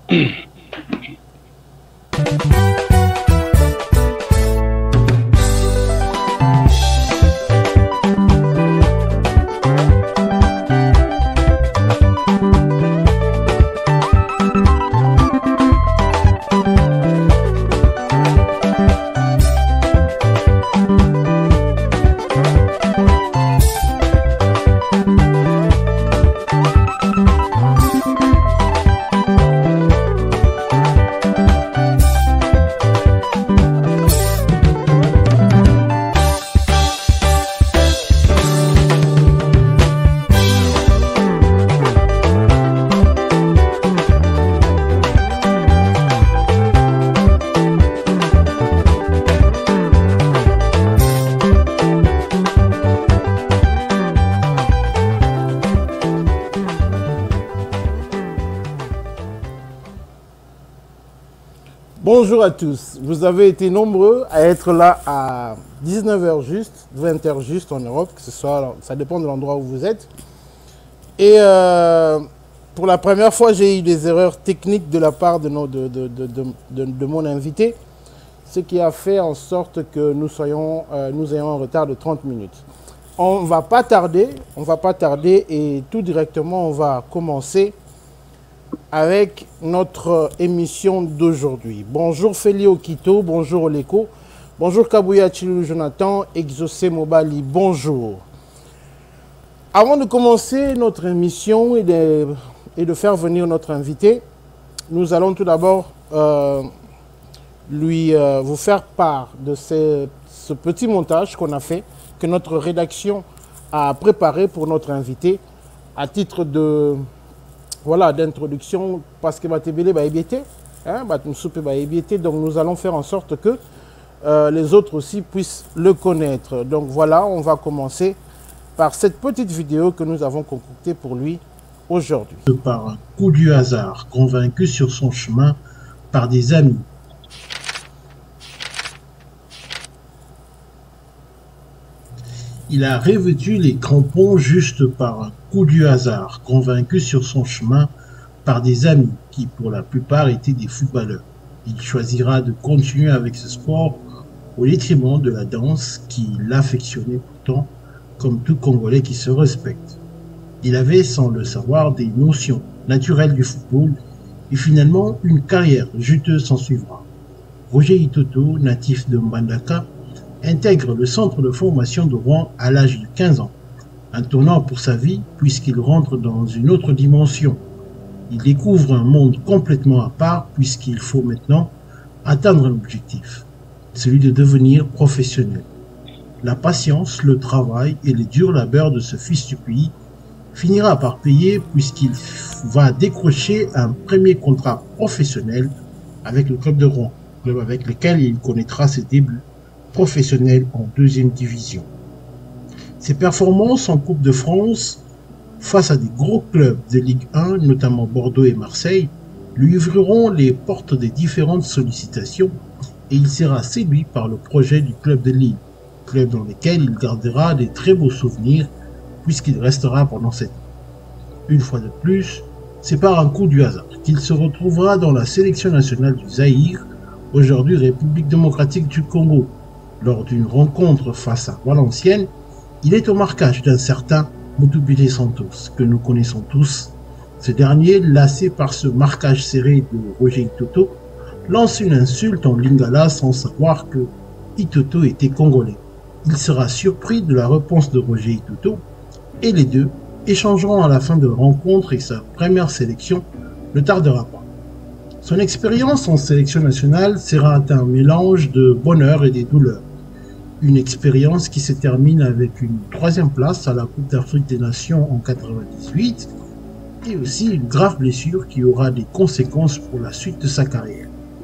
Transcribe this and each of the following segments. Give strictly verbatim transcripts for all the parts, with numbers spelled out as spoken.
Bonjour à tous, vous avez été nombreux à être là à dix-neuf heures juste, vingt heures juste en Europe, que ce soit, ça dépend de l'endroit où vous êtes. Et euh, pour la première fois, j'ai eu des erreurs techniques de la part de, nos, de, de, de, de, de, de mon invité, ce qui a fait en sorte que nous, soyons, euh, nous ayons un retard de trente minutes. On ne va pas tarder, on va pas tarder et tout directement, on va commencer avec notre émission d'aujourd'hui. Bonjour Feli Okito, bonjour Oleko, bonjour Kabouya Chilou Jonathan, Exaucé Mobali, bonjour. Avant de commencer notre émission et de, et de faire venir notre invité, nous allons tout d'abord euh, lui euh, vous faire part de ce, ce petit montage qu'on a fait, que notre rédaction a préparé pour notre invité à titre de voilà d'introduction, parce que Batebele va ébiéter, hein, donc nous allons faire en sorte que euh, les autres aussi puissent le connaître. Donc voilà, on va commencer par cette petite vidéo que nous avons concoctée pour lui aujourd'hui. Par un coup du hasard, convaincu sur son chemin par des amis. Il a revêtu les crampons juste par un coup du hasard, convaincu sur son chemin par des amis qui, pour la plupart, étaient des footballeurs. Il choisira de continuer avec ce sport au détriment de la danse qu'il affectionnait pourtant comme tout Congolais qui se respecte. Il avait, sans le savoir, des notions naturelles du football et finalement une carrière juteuse s'en suivra. Roger Itoto, natif de Mbandaka, intègre le centre de formation de Rouen à l'âge de quinze ans, un tournant pour sa vie puisqu'il rentre dans une autre dimension. Il découvre un monde complètement à part puisqu'il faut maintenant atteindre un objectif, celui de devenir professionnel. La patience, le travail et les durs labeurs de ce fils du pays finira par payer puisqu'il va décrocher un premier contrat professionnel avec le club de Rouen, club avec lequel il connaîtra ses débuts professionnel en deuxième division. Ses performances en Coupe de France face à des gros clubs de Ligue un, notamment Bordeaux et Marseille, lui ouvriront les portes des différentes sollicitations et il sera séduit par le projet du club de Lille, club dans lequel il gardera des très beaux souvenirs puisqu'il restera pendant sept ans. Une fois de plus, c'est par un coup du hasard qu'il se retrouvera dans la sélection nationale du Zaïre, aujourd'hui République démocratique du Congo. Lors d'une rencontre face à Valenciennes, il est au marquage d'un certain Mutubile Santos, que nous connaissons tous. Ce dernier, lassé par ce marquage serré de Roger Itoto, lance une insulte en lingala sans savoir que Itoto était congolais. Il sera surpris de la réponse de Roger Itoto et les deux échangeront à la fin de la rencontre et sa première sélection ne tardera pas. Son expérience en sélection nationale sera un mélange de bonheur et de douleur. Une expérience qui se termine avec une troisième place à la Coupe d'Afrique des Nations en quatre-vingt-dix-huit et aussi une grave blessure qui aura des conséquences pour la suite de sa carrière.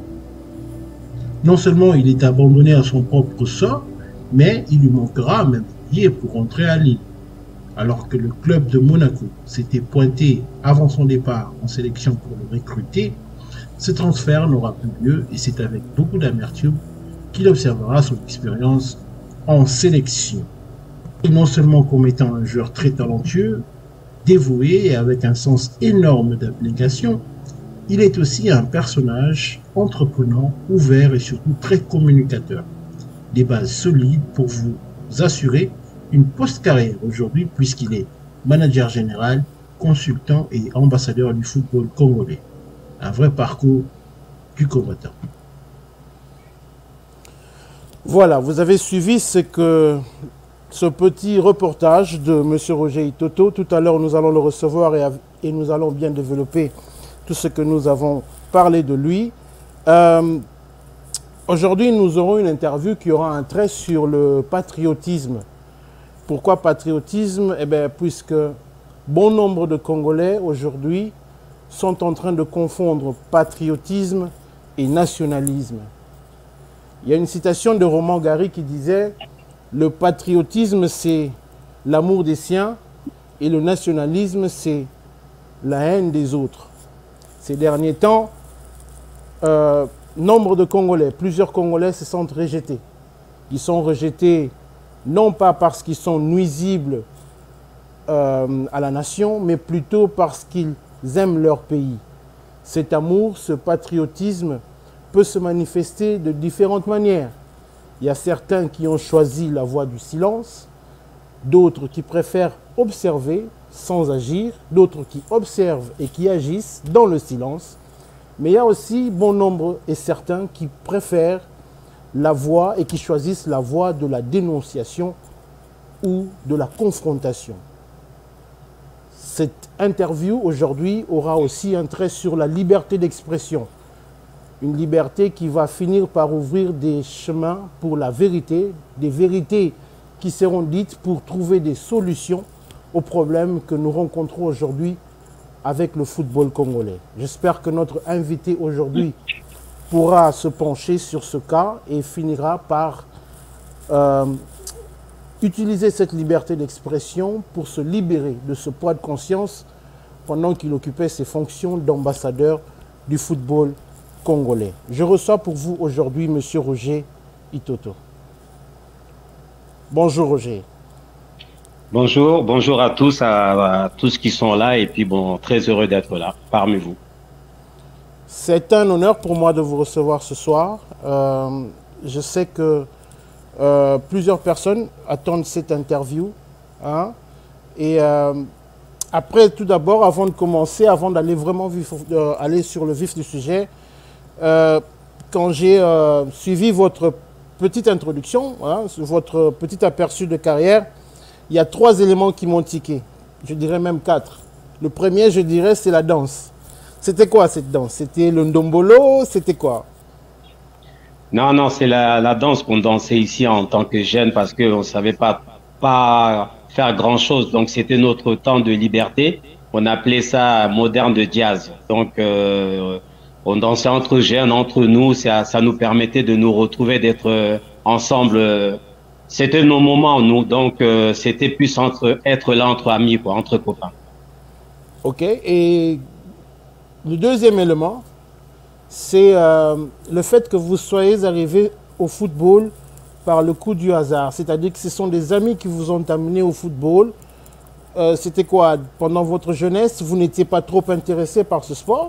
Non seulement il est abandonné à son propre sort, mais il lui manquera même un billet pour rentrer à Lille. Alors que le club de Monaco s'était pointé avant son départ en sélection pour le recruter, ce transfert n'aura plus lieu et c'est avec beaucoup d'amertume qu'il observera son expérience en sélection. Et non seulement comme étant un joueur très talentueux, dévoué et avec un sens énorme d'abnégation, Il est aussi un personnage entreprenant, ouvert et surtout très communicateur. Des bases solides pour vous assurer une post-carrière aujourd'hui puisqu'il est manager général, consultant et ambassadeur du football congolais. Un vrai parcours du combattant. Voilà, vous avez suivi ce, que, ce petit reportage de M. Roger Itoto. Tout à l'heure, nous allons le recevoir et, et nous allons bien développer tout ce que nous avons parlé de lui. Euh, Aujourd'hui, nous aurons une interview qui aura un trait sur le patriotisme. Pourquoi patriotisme? Eh bien, puisque bon nombre de Congolais aujourd'hui sont en train de confondre patriotisme et nationalisme. Il y a une citation de Roman Gary qui disait « Le patriotisme, c'est l'amour des siens et le nationalisme, c'est la haine des autres. » Ces derniers temps, euh, nombre de Congolais, plusieurs Congolais se sentent rejetés. Ils sont rejetés non pas parce qu'ils sont nuisibles euh, à la nation, mais plutôt parce qu'ils aiment leur pays. Cet amour, ce patriotisme peut se manifester de différentes manières. Il y a certains qui ont choisi la voie du silence, d'autres qui préfèrent observer sans agir, d'autres qui observent et qui agissent dans le silence. Mais il y a aussi bon nombre et certains qui préfèrent la voie et qui choisissent la voie de la dénonciation ou de la confrontation. Cette interview aujourd'hui aura aussi un trait sur la liberté d'expression. Une liberté qui va finir par ouvrir des chemins pour la vérité, des vérités qui seront dites pour trouver des solutions aux problèmes que nous rencontrons aujourd'hui avec le football congolais. J'espère que notre invité aujourd'hui pourra se pencher sur ce cas et finira par euh, utiliser cette liberté d'expression pour se libérer de ce poids de conscience pendant qu'il occupait ses fonctions d'ambassadeur du football congolais. Je reçois pour vous aujourd'hui M. Roger Itoto. Bonjour Roger. Bonjour, bonjour à tous, à, à tous qui sont là et puis bon, très heureux d'être là parmi vous. C'est un honneur pour moi de vous recevoir ce soir. Euh, je sais que euh, plusieurs personnes attendent cette interview. Hein, et euh, après, tout d'abord, avant de commencer, avant d'aller vraiment vif, euh, aller sur le vif du sujet, euh, quand j'ai euh, suivi votre petite introduction, hein, votre petit aperçu de carrière, il y a trois éléments qui m'ont tiqué. Je dirais même quatre. Le premier, je dirais, c'est la danse. C'était quoi cette danse? C'était le ndombolo? C'était quoi? Non, non, c'est la, la danse qu'on dansait ici en tant que jeune parce qu'on ne savait pas, pas faire grand-chose. Donc, c'était notre temps de liberté. On appelait ça moderne de jazz. Donc, euh, on dansait entre jeunes, entre nous. Ça, ça nous permettait de nous retrouver, d'être ensemble. C'était nos moments, nous. Donc, euh, c'était plus entre être là entre amis, quoi, entre copains. OK. Et le deuxième élément, c'est euh, le fait que vous soyez arrivé au football par le coup du hasard. C'est-à-dire que ce sont des amis qui vous ont amené au football. Euh, C'était quoi? Pendant votre jeunesse, vous n'étiez pas trop intéressé par ce sport?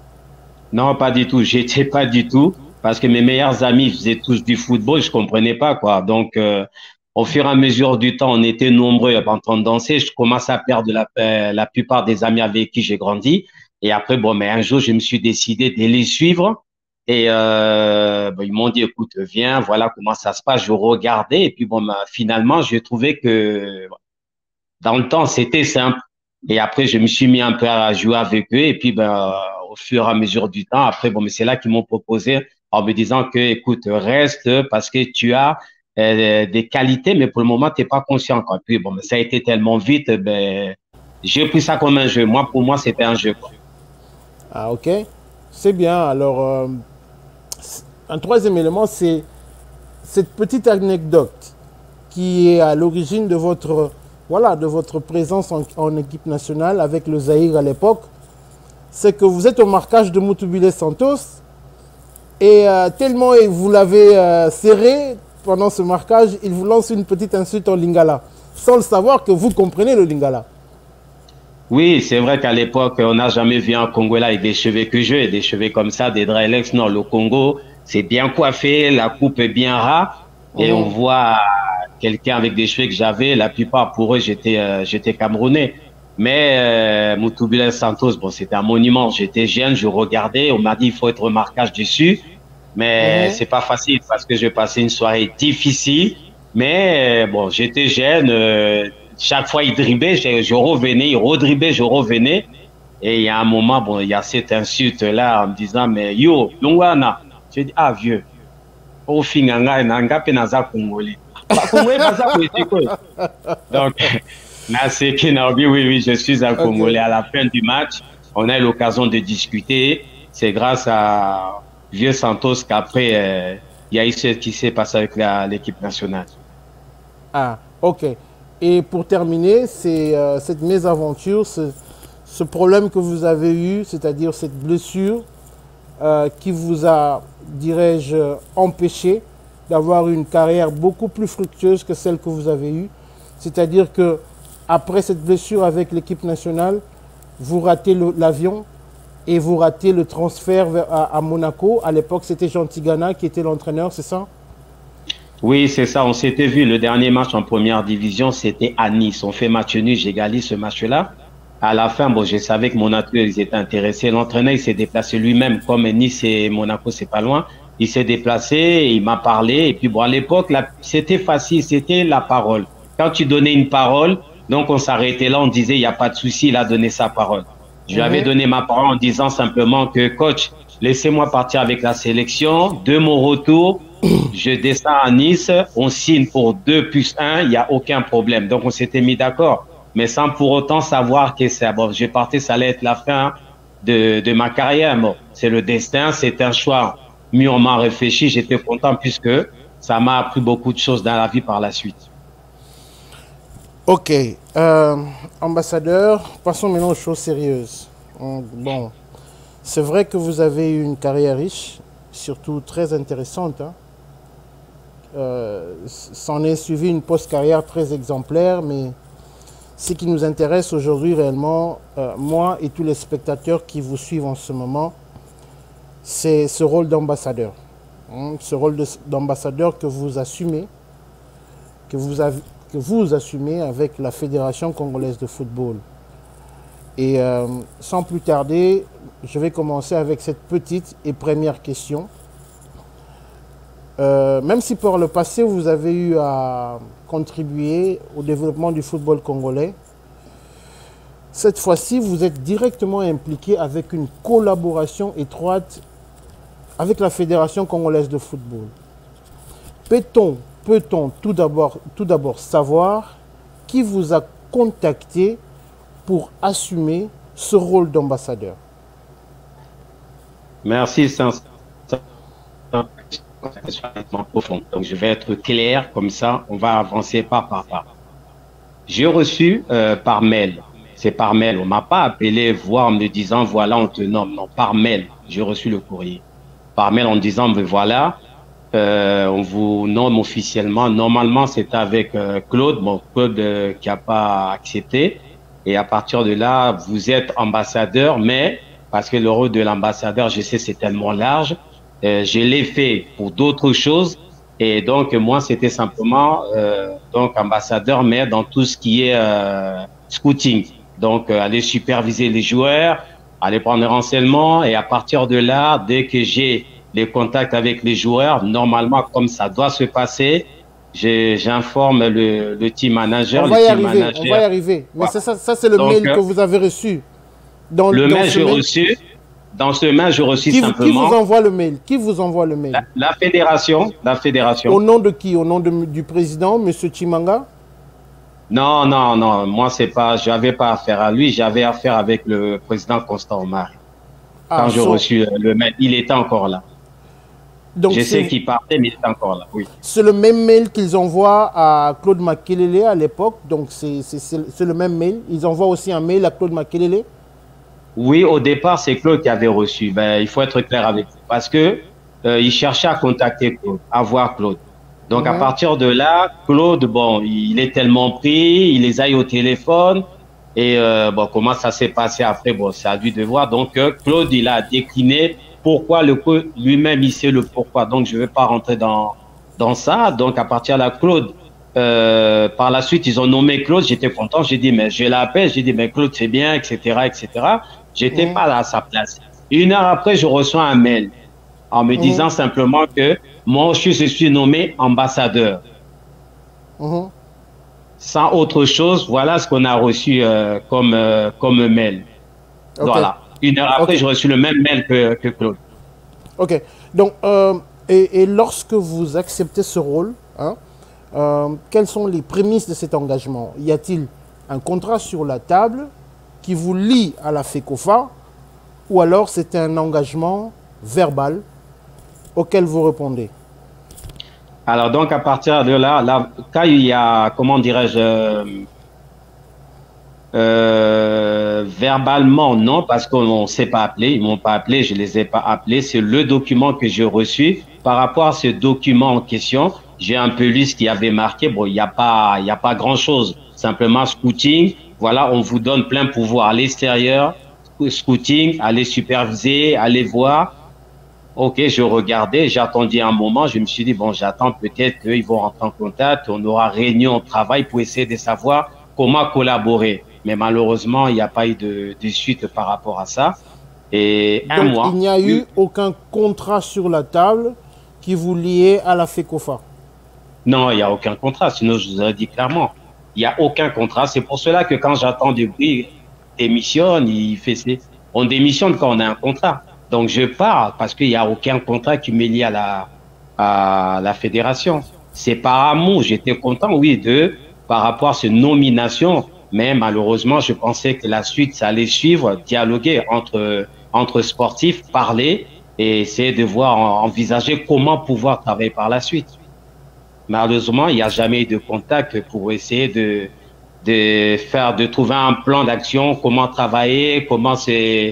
Non, pas du tout. J'étais pas du tout. Parce que mes meilleurs amis faisaient tous du football, je comprenais pas, quoi. Donc, euh, au fur et à mesure du temps, on était nombreux en train de danser. Je commence à perdre la, euh, la plupart des amis avec qui j'ai grandi. Et après, bon, mais un jour, je me suis décidé de les suivre. Et euh, bon, ils m'ont dit, écoute, viens, voilà comment ça se passe. Je regardais. Et puis, bon, ben, finalement, j'ai trouvé que dans le temps, c'était simple. Et après, je me suis mis un peu à jouer avec eux. Et puis, ben, au fur et à mesure du temps, après, bon, mais c'est là qu'ils m'ont proposé en me disant que, écoute, reste parce que tu as euh, des qualités, mais pour le moment, tu n'es pas conscient. Quoi. Puis, bon, mais ça a été tellement vite, ben, j'ai pris ça comme un jeu. Moi, pour moi, c'était un jeu. Quoi. Ah, ok. C'est bien. Alors, euh, un troisième élément, c'est cette petite anecdote qui est à l'origine de votre, voilà, de votre présence en, en équipe nationale avec le Zaïre à l'époque. C'est que vous êtes au marquage de Mutubile Santos et euh, tellement vous l'avez euh, serré pendant ce marquage, il vous lance une petite insulte en lingala, sans le savoir que vous comprenez le lingala. Oui, c'est vrai qu'à l'époque, on n'a jamais vu un Congolais avec des cheveux que je, des cheveux comme ça, des dreadlocks. Non, le Congo, c'est bien coiffé, la coupe est bien ras, et on Mhm. voit quelqu'un avec des cheveux que j'avais. La plupart, pour eux, j'étais euh, j'étais Camerounais. Mais euh, Mutubula Santos, bon, c'était un monument. J'étais jeune, je regardais, on m'a dit il faut être marquage dessus, mais Mhm. c'est pas facile parce que j'ai passé une soirée difficile. Mais euh, bon, j'étais jeune. Euh, chaque fois, il dribait, je, je revenais, il redribait, je revenais. Et il y a un moment, bon, il y a cette insulte-là en me disant, mais yo, Lungwana. J'ai dit, ah, vieux, au fin, nanga, nanga, pe naza Congolais. Bah, Congolais, bah, ça, c'est quoi? Donc, merci, Kenabi, oui, oui, je suis un Ok. Congolais. À la fin du match, on a eu l'occasion de discuter. C'est grâce à Vieux Santos qu'après, euh, il y a eu ce qui s'est passé avec l'équipe nationale. Ah, ok. Et pour terminer, c'est euh, cette mésaventure, ce, ce problème que vous avez eu, c'est-à-dire cette blessure euh, qui vous a, dirais-je, empêché d'avoir une carrière beaucoup plus fructueuse que celle que vous avez eue. C'est-à-dire que après cette blessure avec l'équipe nationale, vous ratez l'avion et vous ratez le transfert vers, à, à Monaco. À l'époque, c'était Jean Tigana qui était l'entraîneur, c'est ça? Oui, c'est ça. On s'était vu le dernier match en première division, c'était à Nice. On fait match nul, j'égalise ce match-là. À la fin, bon, je savais que Monaco, ils étaient intéressés. L'entraîneur, il s'est déplacé lui-même, comme Nice et Monaco, c'est pas loin. Il s'est déplacé, il m'a parlé. Et puis, bon, à l'époque, là, c'était facile, c'était la parole. Quand tu donnais une parole, donc on s'arrêtait là, on disait, il n'y a pas de souci, il a donné sa parole. Je lui avais Mhm. donné ma parole en disant simplement que, coach, laissez-moi partir avec la sélection. De mon retour, je descends à Nice, on signe pour deux plus un, il n'y a aucun problème. Donc, on s'était mis d'accord, mais sans pour autant savoir que c'est bon. Je partais, ça allait être la fin de, de ma carrière. Bon, c'est le destin, c'est un choix mûrement réfléchi. J'étais content puisque ça m'a appris beaucoup de choses dans la vie par la suite. Ok, euh, ambassadeur, passons maintenant aux choses sérieuses. Hum, Bon, c'est vrai que vous avez eu une carrière riche, surtout très intéressante, hein. Euh, S'en est suivi une post-carrière très exemplaire, mais ce qui nous intéresse aujourd'hui réellement, euh, moi et tous les spectateurs qui vous suivent en ce moment, c'est ce rôle d'ambassadeur. Hein, ce rôle d'ambassadeur que vous assumez, que vous, avez, que vous assumez avec la Fédération congolaise de football. Et euh, sans plus tarder, je vais commencer avec cette petite et première question. Euh, même si par le passé, vous avez eu à contribuer au développement du football congolais, cette fois-ci, vous êtes directement impliqué avec une collaboration étroite avec la Fédération congolaise de football. Peut-on peut-on tout d'abord tout d'abord savoir qui vous a contacté pour assumer ce rôle d'ambassadeur? Merci, c'est profond. Donc, je vais être clair, comme ça, on va avancer pas par pas. J'ai reçu euh, par mail. C'est par mail. On m'a pas appelé voir en me disant, voilà, on te nomme. Non, par mail. J'ai reçu le courrier. Par mail en disant, mais voilà, euh, on vous nomme officiellement. Normalement, c'était avec euh, Claude, bon, Claude euh, qui a pas accepté. Et à partir de là, vous êtes ambassadeur, mais parce que le rôle de l'ambassadeur, je sais, c'est tellement large. Euh, je l'ai fait pour d'autres choses. Et donc, moi, c'était simplement euh, donc ambassadeur, mais dans tout ce qui est euh, scouting. Donc, euh, aller superviser les joueurs, aller prendre des renseignements. Et à partir de là, dès que j'ai les contacts avec les joueurs, normalement, comme ça doit se passer, j'informe le, le team On manager. Le va y team arriver, on va y manager, arriver. Mais voilà. ça, ça, ça c'est le Donc, mail euh, que vous avez reçu. Dans, le dans mail, ce j'ai mail, reçu. Dans ce mail, j'ai reçu qui, vous- qui vous simplement envoie le mail? Qui vous envoie le mail? la, la fédération. La Au fédération. nom de qui? Au nom de- du président, M. Chimanga? Non, non, non. Moi, c'est pas, j'avais pas affaire à lui. J'avais affaire avec le président Constant Omar. Ah, Quand j'ai so- reçu le mail, il était encore là. donc Je sais c'est qu'il partait, mais il était encore là. Oui. c'est le même mail qu'ils envoient à Claude Makelele à l'époque. Donc c'est c'est- c'est- c'est le même mail. Ils envoient aussi un mail à Claude Makelele. Oui, au départ, c'est Claude qui avait reçu. Ben, il faut être clair avec vous. Parce que euh, il cherchait à contacter Claude, à voir Claude. Donc, à Mhm. partir de là, Claude, bon, il est tellement pris, il les a eu au téléphone. Et euh, bon, comment ça s'est passé après, bon, c'est à lui de voir. Donc, euh, Claude, il a décliné pourquoi le coach lui-même, il sait le pourquoi. Donc, je ne vais pas rentrer dans, dans ça. Donc, à partir de là, Claude, euh, par la suite, ils ont nommé Claude. J'étais content. J'ai dit, mais je l'appelle. J'ai dit, mais Claude, c'est bien, et cetera, et cetera. J'étais Mhm. pas là à sa place. Une heure après, je reçois un mail en me Mhm. disant simplement que moi aussi, je suis nommé ambassadeur. Mhm. Sans autre chose, voilà ce qu'on a reçu euh, comme, euh, comme mail. Ok, Voilà. Une heure après, ok, j'ai reçu le même mail que, que Claude. ok. Donc, euh, et, et lorsque vous acceptez ce rôle, hein, euh, quelles sont les prémices de cet engagement? Y a-t-il un contrat sur la table qui vous lie à la FECOFA ou alors c'est un engagement verbal auquel vous répondez? Alors, donc, à partir de là, là quand il y a, comment dirais-je, euh, euh, verbalement, non, parce qu'on ne s'est pas appelé, ils ne m'ont pas appelé, je ne les ai pas appelés. C'est le document que j'ai reçu. Par rapport à ce document en question, j'ai un peu lu ce qui avait marqué. Bon, il n'y a pas, il y a pas grand-chose. Simplement scouting. Voilà, on vous donne plein pouvoir à l'extérieur. Scouting, aller superviser, aller voir. Ok, je regardais, j'ai attendu un moment, je me suis dit, bon, j'attends peut-être qu'ils vont rentrer en contact, on aura réunion au travail pour essayer de savoir comment collaborer. Mais malheureusement, il n'y a pas eu de, de suite par rapport à ça. Et un Donc, il mois, n'y a eu aucun contrat sur la table qui vous liait à la FECOFA. non, il n'y a aucun contrat, sinon je vous ai dit clairement, il n'y a aucun contrat. C'est pour cela que quand j'attends du bruit, démissionne, il fait ses... on démissionne quand on a un contrat. Donc je pars parce qu'il n'y a aucun contrat qui m'est lié à la, à la fédération. C'est par amour, j'étais content, oui, de, par rapport à cette nomination, mais malheureusement, je pensais que la suite, ça allait suivre, dialoguer entre, entre sportifs, parler et essayer de voir, envisager comment pouvoir travailler par la suite. Malheureusement, il n'y a jamais eu de contact pour essayer de, de faire, de trouver un plan d'action, comment travailler, comment c'est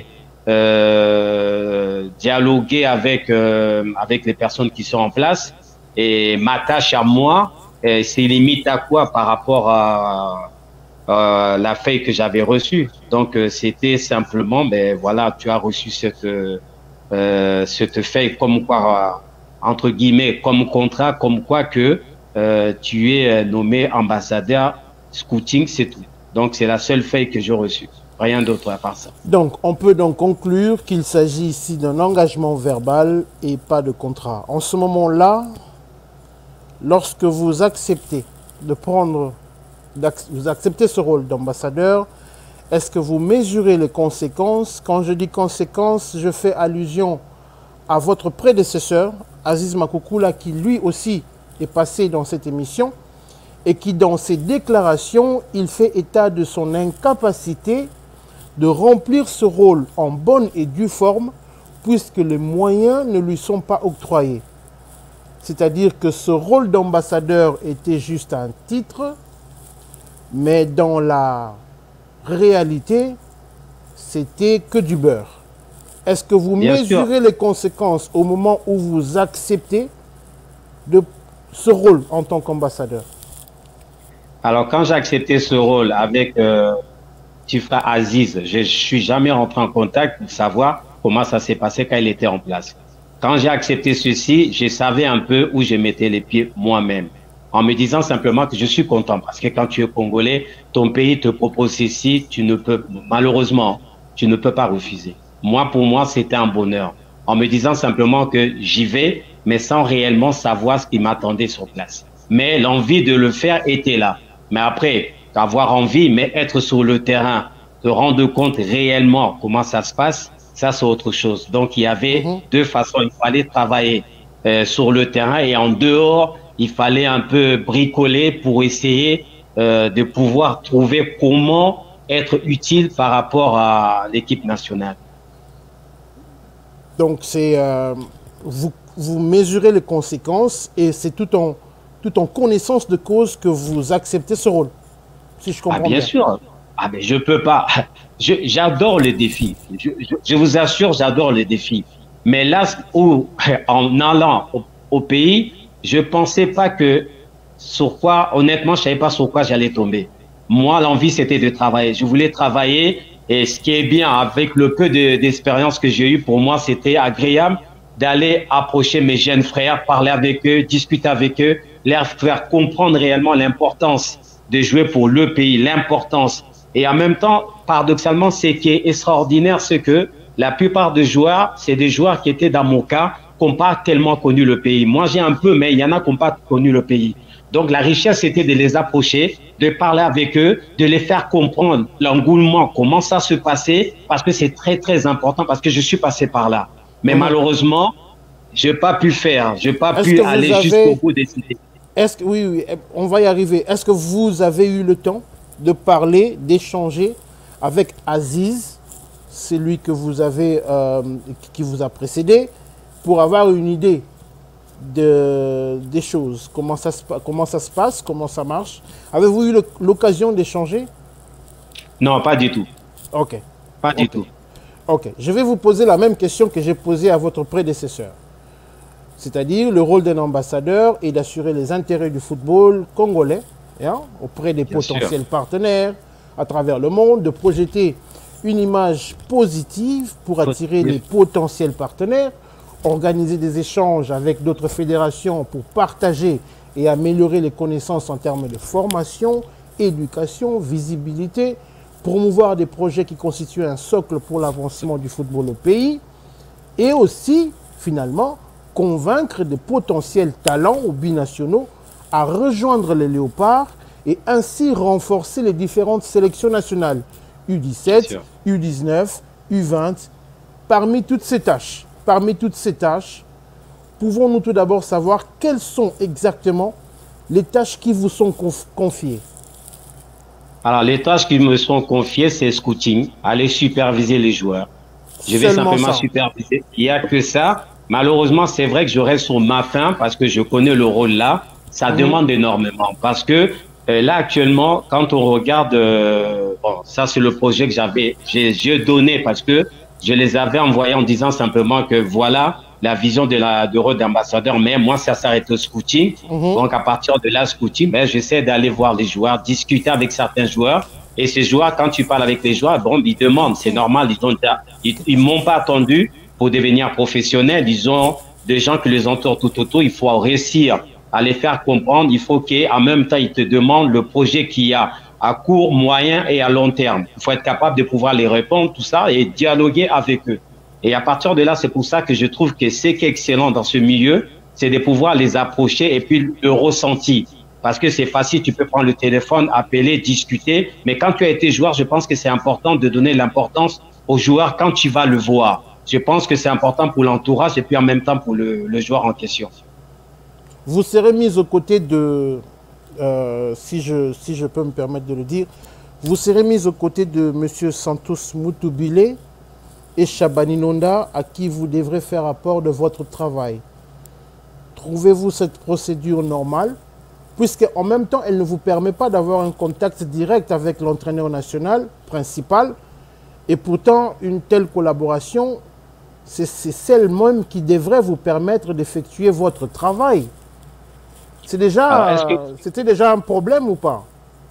euh, dialoguer avec euh, avec les personnes qui sont en place. Et ma tâche à moi, euh, c'est limite à quoi par rapport à, à la feuille que j'avais reçue. Donc euh, c'était simplement, ben voilà, tu as reçu cette euh, cette feuille comme quoi, euh, entre guillemets, comme contrat, comme quoi que euh, tu es nommé ambassadeur scouting, c'est tout. Donc, c'est la seule feuille que j'ai reçue. Rien d'autre à part ça. Donc, on peut donc conclure qu'il s'agit ici d'un engagement verbal et pas de contrat. En ce moment-là, lorsque vous acceptez de prendre, vous acceptez ce rôle d'ambassadeur, est-ce que vous mesurez les conséquences? Quand je dis conséquences, je fais allusion à votre prédécesseur, Aziz Makoukoula, qui lui aussi est passé dans cette émission et qui, dans ses déclarations, il fait état de son incapacité de remplir ce rôle en bonne et due forme puisque les moyens ne lui sont pas octroyés. C'est-à-dire que ce rôle d'ambassadeur était juste un titre, mais dans la réalité, c'était que du beurre. Est-ce que vous Bien sûr. mesurez les conséquences au moment où vous acceptez de ce rôle en tant qu'ambassadeur? Alors, quand j'ai accepté ce rôle avec euh, Tifra Aziz, je ne suis jamais rentré en contact pour savoir comment ça s'est passé quand il était en place. Quand j'ai accepté ceci, je savais un peu où je mettais les pieds moi-même, en me disant simplement que je suis content parce que quand tu es congolais, ton pays te propose ceci, tu ne peux, malheureusement, tu ne peux pas refuser. Moi, pour moi, c'était un bonheur, en me disant simplement que j'y vais, mais sans réellement savoir ce qui m'attendait sur place. Mais l'envie de le faire était là. Mais après, avoir envie, mais être sur le terrain, te rendre compte réellement comment ça se passe, ça c'est autre chose. Donc il y avait Mhm. deux façons. Il fallait travailler euh, sur le terrain et en dehors, il fallait un peu bricoler pour essayer euh, de pouvoir trouver comment être utile par rapport à l'équipe nationale. Donc, c'est, euh, vous, vous mesurez les conséquences et c'est tout en, tout en connaissance de cause que vous acceptez ce rôle, si je Ah comprends bien bien. sûr. Ah mais je peux pas. Je, j'adore les défis. Je, je, je vous assure, j'adore les défis. Mais là où, en allant au, au pays, je pensais pas que sur quoi, honnêtement, je savais pas sur quoi j'allais tomber. moi, l'envie, c'était de travailler. Je voulais travailler. Et ce qui est bien, avec le peu d'expérience que j'ai eu, pour moi, c'était agréable d'aller approcher mes jeunes frères, parler avec eux, discuter avec eux, leur faire comprendre réellement l'importance de jouer pour le pays, l'importance. Et en même temps, paradoxalement, ce qui est extraordinaire, c'est que la plupart des joueurs, c'est des joueurs qui étaient dans mon cas, qui n'ont pas tellement connu le pays. Moi, j'ai un peu, mais il y en a qui n'ont pas connu le pays. Donc, la richesse, c'était de les approcher, de parler avec eux, de les faire comprendre l'engouement, comment ça se passait, parce que c'est très, très important, parce que je suis passé par là. Mais mmh. malheureusement, je n'ai pas pu faire, je n'ai pas pu aller avez... jusqu'au bout des idées. Est-ce que, oui, oui, on va y arriver. Est-ce que vous avez eu le temps de parler, d'échanger avec Aziz, celui que vous avez, euh, qui vous a précédé, pour avoir une idée de, des choses, comment ça, se, comment ça se passe, comment ça marche? Avez-vous eu l'occasion d'échanger? Non, pas du tout. Ok. Pas du okay. tout. Ok. Je vais vous poser la même question que j'ai posée à votre prédécesseur. C'est-à-dire, le rôle d'un ambassadeur est d'assurer les intérêts du football congolais hein, auprès des Bien potentiels sûr. partenaires à travers le monde, de projeter une image positive pour attirer oui. les potentiels partenaires, organiser des échanges avec d'autres fédérations pour partager et améliorer les connaissances en termes de formation, éducation, visibilité, promouvoir des projets qui constituent un socle pour l'avancement du football au pays et aussi, finalement, convaincre des potentiels talents ou binationaux à rejoindre les Léopards et ainsi renforcer les différentes sélections nationales U dix-sept, U dix-neuf, U vingt. Parmi toutes ces tâches, parmi toutes ces tâches, pouvons-nous tout d'abord savoir quelles sont exactement les tâches qui vous sont conf confiées? Alors, les tâches qui me sont confiées, c'est scouting, aller superviser les joueurs. Je vais Seulement simplement ça. superviser. Il n'y a que ça. Malheureusement, c'est vrai que je reste sur ma faim parce que je connais le rôle là. Ça mmh. demande énormément parce que euh, là, actuellement, quand on regarde, euh, bon, ça c'est le projet que j'avais, j'ai donné parce que je les avais envoyés en disant simplement que voilà la vision de la de rôle d'ambassadeur, mais moi, ça s'arrête au scouting. Mmh. Donc, à partir de là, scouting, ben, j'essaie d'aller voir les joueurs, discuter avec certains joueurs. Et ces joueurs, quand tu parles avec les joueurs, bon, ils demandent, c'est normal, ils ont ils, ils m'ont pas attendu pour devenir professionnels. Ils ont des gens qui les entourent tout autour. Il faut réussir à les faire comprendre. Il faut qu'en même temps, ils te demandent le projet qu'il y a à court, moyen et à long terme. Il faut être capable de pouvoir les répondre, tout ça, et dialoguer avec eux. Et à partir de là, c'est pour ça que je trouve que ce qui est excellent dans ce milieu, c'est de pouvoir les approcher et puis le ressenti. Parce que c'est facile, tu peux prendre le téléphone, appeler, discuter. Mais quand tu as été joueur, je pense que c'est important de donner l'importance aux joueurs quand tu vas le voir. Je pense que c'est important pour l'entourage et puis en même temps pour le, le joueur en question. Vous serez mis aux côtés de, euh, si, je, si je peux me permettre de le dire, vous serez mis aux côtés de M. Santos Mutubile et Shabani Nonda, à qui vous devrez faire apport de votre travail. Trouvez-vous cette procédure normale, puisqu'en même temps, elle ne vous permet pas d'avoir un contact direct avec l'entraîneur national principal, et pourtant, une telle collaboration, c'est celle même qui devrait vous permettre d'effectuer votre travail. C'est déjà, que... c'était déjà un problème ou pas?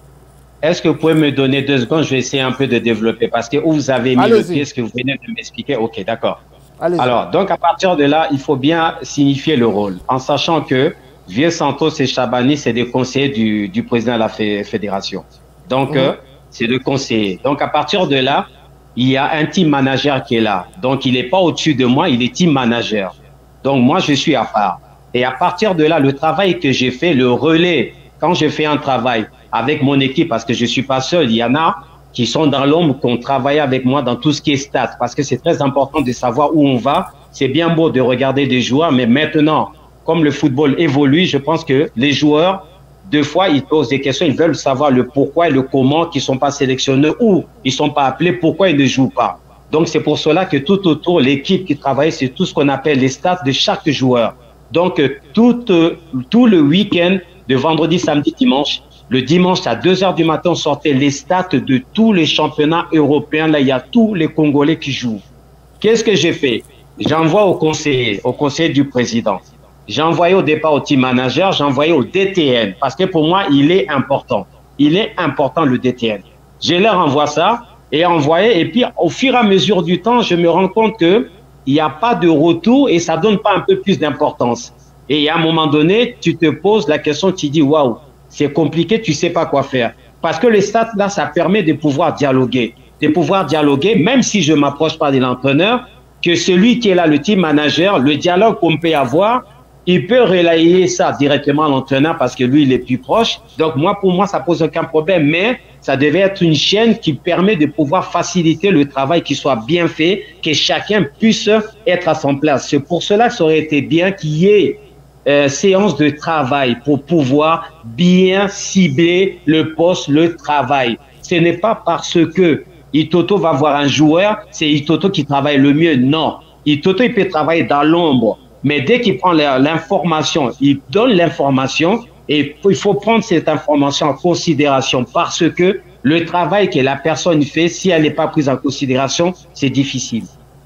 Est-ce que vous pouvez me donner deux secondes? Je vais essayer un peu de développer parce que où vous avez mis le pied, ce que vous venez de m'expliquer. Ok, d'accord. Alors, donc à partir de là, il faut bien signifier le rôle, en sachant que Vieux Santos et Shabani, c'est des conseillers du, du président de la fédération. Donc, mmh. euh, c'est des conseillers. Donc, à partir de là, il y a un team manager qui est là. Donc, il n'est pas au-dessus de moi, il est team manager. Donc, moi, je suis à part. Et à partir de là, le travail que j'ai fait, le relais, quand je fais un travail avec mon équipe, parce que je ne suis pas seul, il y en a qui sont dans l'ombre, qui ont travaillé avec moi dans tout ce qui est stats, parce que c'est très important de savoir où on va. C'est bien beau de regarder des joueurs, mais maintenant, comme le football évolue, je pense que les joueurs, deux fois, ils posent des questions, ils veulent savoir le pourquoi et le comment, qu'ils ne sont pas sélectionnés ou ils ne sont pas appelés, pourquoi ils ne jouent pas. Donc, c'est pour cela que tout autour, l'équipe qui travaille, c'est tout ce qu'on appelle les stats de chaque joueur. Donc, tout, tout le week-end, de vendredi, samedi, dimanche, le dimanche à deux heures du matin, on sortait les stats de tous les championnats européens. Là, il y a tous les Congolais qui jouent. Qu'est-ce que j'ai fait? J'envoie au conseiller, au conseiller du président. J'ai envoyé au départ au team manager, j'ai envoyé au D T N, parce que pour moi, il est important. il est important le D T N. Je leur envoie ça et envoyé. Et puis, au fur et à mesure du temps, je me rends compte qu'il n'y a pas de retour et ça donne pas un peu plus d'importance. Et à un moment donné, tu te poses la question, tu dis, waouh, c'est compliqué, tu sais pas quoi faire. Parce que les stats, là, ça permet de pouvoir dialoguer. De pouvoir dialoguer, même si je m'approche pas de l'entraîneur, que celui qui est là, le team manager, le dialogue qu'on peut avoir, il peut relayer ça directement à l'entraîneur parce que lui, il est plus proche. Donc, moi, pour moi, ça pose aucun problème, mais ça devait être une chaîne qui permet de pouvoir faciliter le travail, qui soit bien fait, que chacun puisse être à son place. C'est pour cela que ça aurait été bien qu'il y ait euh, séance de travail pour pouvoir bien cibler le poste, le travail. Ce n'est pas parce que Itoto va voir un joueur, c'est Itoto qui travaille le mieux. Non, Itoto, il peut travailler dans l'ombre. Mais dès qu'il prend l'information, il donne l'information et il faut prendre cette information en considération parce que le travail que la personne fait, si elle n'est pas prise en considération, c'est difficile.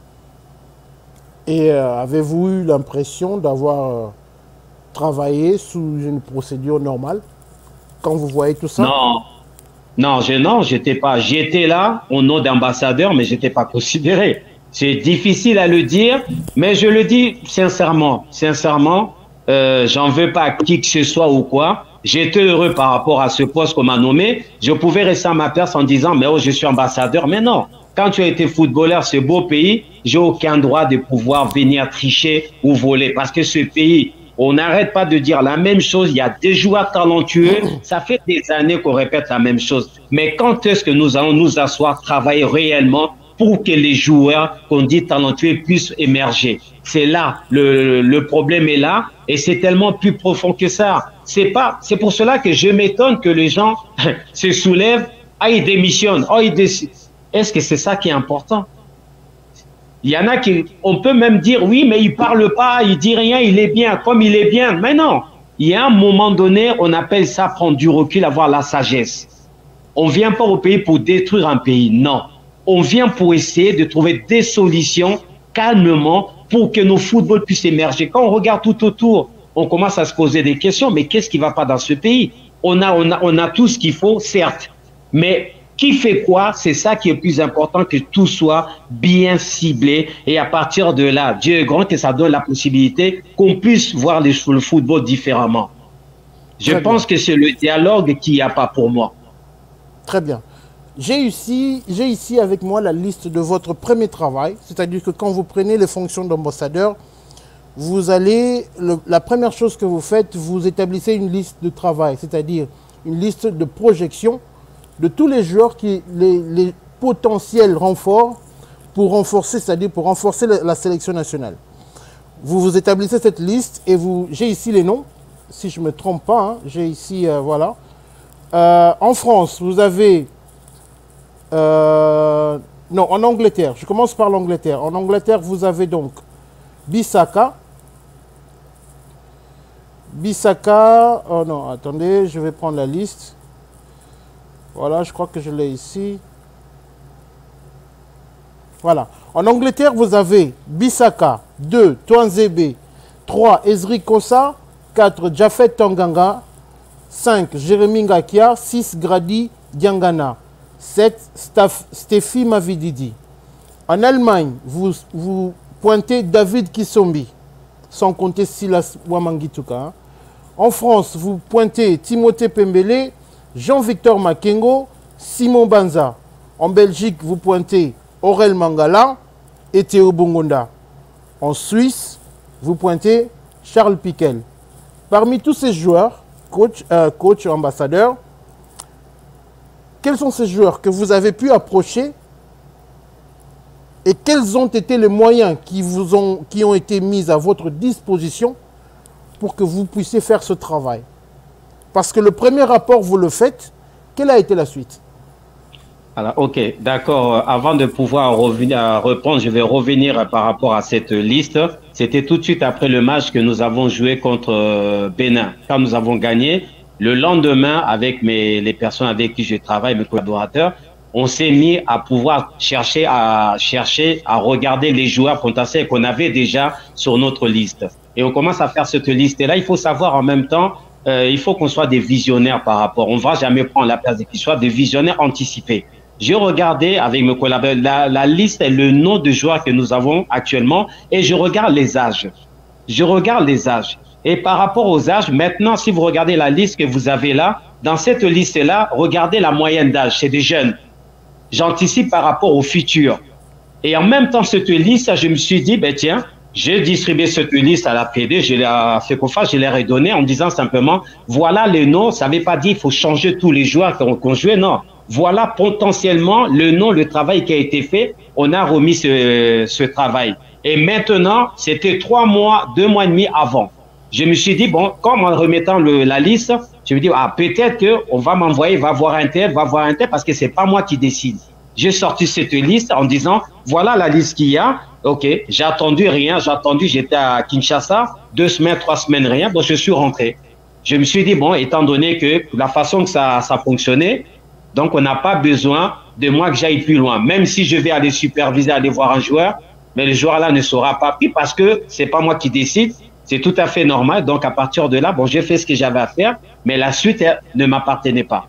Et euh, avez-vous eu l'impression d'avoir euh, travaillé sous une procédure normale quand vous voyez tout ça? Non. Non, je non, j'étais pas. J'étais là au nom d'ambassadeur, mais j'étais pas considéré. C'est difficile à le dire, mais je le dis sincèrement. Sincèrement, euh, j'en veux pas à qui que ce soit ou quoi. J'étais heureux par rapport à ce poste qu'on m'a nommé. Je pouvais rester à ma place en disant, mais oh, je suis ambassadeur. Mais non, quand tu as été footballeur, ce beau pays, j'ai aucun droit de pouvoir venir tricher ou voler parce que ce pays, on n'arrête pas de dire la même chose. Il y a des joueurs talentueux. Ça fait des années qu'on répète la même chose. Mais quand est-ce que nous allons nous asseoir, travailler réellement pour que les joueurs qu'on dit talentueux puissent émerger? C'est là, le, le problème est là. Et c'est tellement plus profond que ça. C'est pas, c'est pour cela que je m'étonne que les gens se soulèvent. Ah, ils démissionnent. Oh, ils décident. Est-ce que c'est ça qui est important? Il y en a qui, on peut même dire, oui, mais il parle pas, il dit rien, il est bien, comme il est bien. Mais non, il y a un moment donné, on appelle ça prendre du recul, avoir la sagesse. On vient pas au pays pour détruire un pays, non. On vient pour essayer de trouver des solutions calmement pour que nos footballs puissent émerger. Quand on regarde tout autour, on commence à se poser des questions, mais qu'est-ce qui va pas dans ce pays? On a, on a, on a tout ce qu'il faut, certes, mais qui fait quoi? C'est ça qui est plus important, que tout soit bien ciblé. Et à partir de là, Dieu est grand, que ça donne la possibilité qu'on puisse voir les, le football différemment. Je Très pense bien. que c'est le dialogue qu'il n'y a pas pour moi. Très bien. J'ai ici, j'ai ici avec moi la liste de votre premier travail. C'est-à-dire que quand vous prenez les fonctions d'ambassadeur, vous allez, le, la première chose que vous faites, vous établissez une liste de travail. C'est-à-dire une liste de projection de tous les joueurs, qui, les, les potentiels renforts pour renforcer, c'est-à-dire pour renforcer la, la sélection nationale. Vous vous établissez cette liste et vous, j'ai ici les noms, si je ne me trompe pas, hein, j'ai ici, euh, voilà. Euh, en France, vous avez, euh, non, en Angleterre, je commence par l'Angleterre. En Angleterre, vous avez donc Bissaka. Bissaka, oh non, attendez, je vais prendre la liste. Voilà, je crois que je l'ai ici. Voilà. En Angleterre, vous avez Bissaka, deux, Touanzebe, trois, Ezri Kossa, quatre, Jafet Tanganga, cinq, Jérémy Ngakia, six, Grady Diangana, sept, Stéphie Mavididi. En Allemagne, vous, vous pointez David Kisombi, sans compter Silas Wamangituka. Hein. En France, vous pointez Timothée Pembele, Jean-Victor Makengo, Simon Banza. En Belgique, vous pointez Aurel Mangala et Théo Bongonda. En Suisse, vous pointez Charles Piquel. Parmi tous ces joueurs, coach, euh, coach ambassadeur, quels sont ces joueurs que vous avez pu approcher et quels ont été les moyens qui, vous ont, qui ont été mis à votre disposition pour que vous puissiez faire ce travail? Parce que le premier rapport, vous le faites. Quelle a été la suite? Alors, ok, d'accord. Avant de pouvoir revenir, reprendre, je vais revenir par rapport à cette liste. C'était tout de suite après le match que nous avons joué contre Bénin. Quand nous avons gagné, le lendemain, avec mes, les personnes avec qui je travaille, mes collaborateurs, on s'est mis à pouvoir chercher à, chercher à regarder les joueurs potentiels qu'on avait déjà sur notre liste. Et on commence à faire cette liste-là. Il faut savoir en même temps euh, il faut qu'on soit des visionnaires par rapport. On ne va jamais prendre la place des qui soient des visionnaires anticipés. J'ai regardé avec mes collaborateurs la, la liste et le nom de joueurs que nous avons actuellement et je regarde les âges. Je regarde les âges. Et par rapport aux âges, maintenant, si vous regardez la liste que vous avez là, dans cette liste-là, regardez la moyenne d'âge, c'est des jeunes. J'anticipe par rapport au futur. Et en même temps, cette liste, je me suis dit, ben tiens, j'ai distribué cette liste à la P D, je l'ai fait qu'on fasse, je l'ai redonné en disant simplement, voilà les noms, ça ne veut pas dire qu'il faut changer tous les joueurs qu'on qu jouait, non. Voilà potentiellement le nom, le travail qui a été fait, on a remis ce, ce travail. Et maintenant, c'était trois mois, deux mois et demi avant. Je me suis dit, bon, comme en remettant le, la liste, je me dis, ah, peut-être qu'on va m'envoyer, va voir un tel, va voir un tel, parce que c'est pas moi qui décide. J'ai sorti cette liste en disant, voilà la liste qu'il y a. OK, j'ai attendu rien, j'ai attendu, j'étais à Kinshasa, deux semaines, trois semaines, rien, donc je suis rentré. Je me suis dit, bon, étant donné que la façon que ça, ça fonctionnait, donc on n'a pas besoin de moi que j'aille plus loin. Même si je vais aller superviser, aller voir un joueur, mais le joueur là ne sera pas pris parce que c'est pas moi qui décide, c'est tout à fait normal. Donc à partir de là, bon, j'ai fait ce que j'avais à faire, mais la suite elle, ne m'appartenait pas.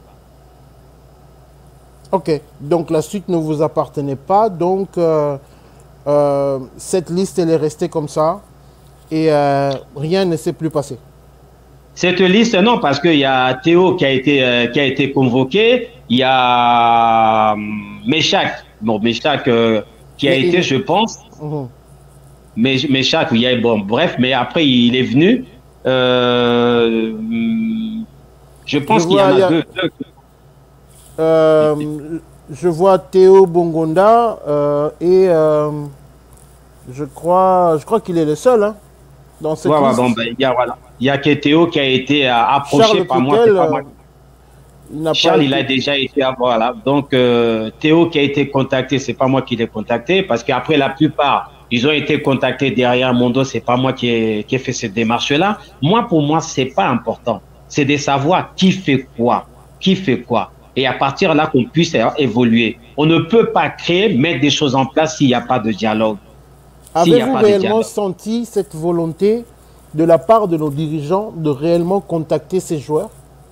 OK, donc la suite ne vous appartenait pas, donc euh, euh, cette liste elle est restée comme ça et euh, rien ne s'est plus passé. Cette liste, non, parce qu'il y a Théo qui a été, euh, qui a été convoqué, il y a euh, Méchac, bon, Méchac euh, qui a mais été, il... je pense, uh-huh. mais Méchac, il y a, bon, bref, mais après il est venu, euh, je pense qu'il y en a, a... deux. deux. Euh, je vois Théo Bongonda euh, et euh, je crois, je crois qu'il est le seul hein, dans cette ouais, liste. Ouais, bon, ben, il y a voilà, il y a que Théo qui a été euh, approché Charles par Piquel, moi. Pas moi. Il n'a Charles, pas il été... a déjà été voilà. Donc euh, Théo qui a été contacté, c'est pas moi qui l'ai contacté parce qu'après la plupart ils ont été contactés derrière mon dos, c'est pas moi qui ai, qui ai fait cette démarche-là. Moi, pour moi, c'est pas important. C'est de savoir qui fait quoi, qui fait quoi. Et à partir de là qu'on puisse évoluer. On ne peut pas créer, mettre des choses en place s'il n'y a pas de dialogue. Avez-vous réellement senti cette volonté de la part de nos dirigeants de réellement contacter ces joueurs?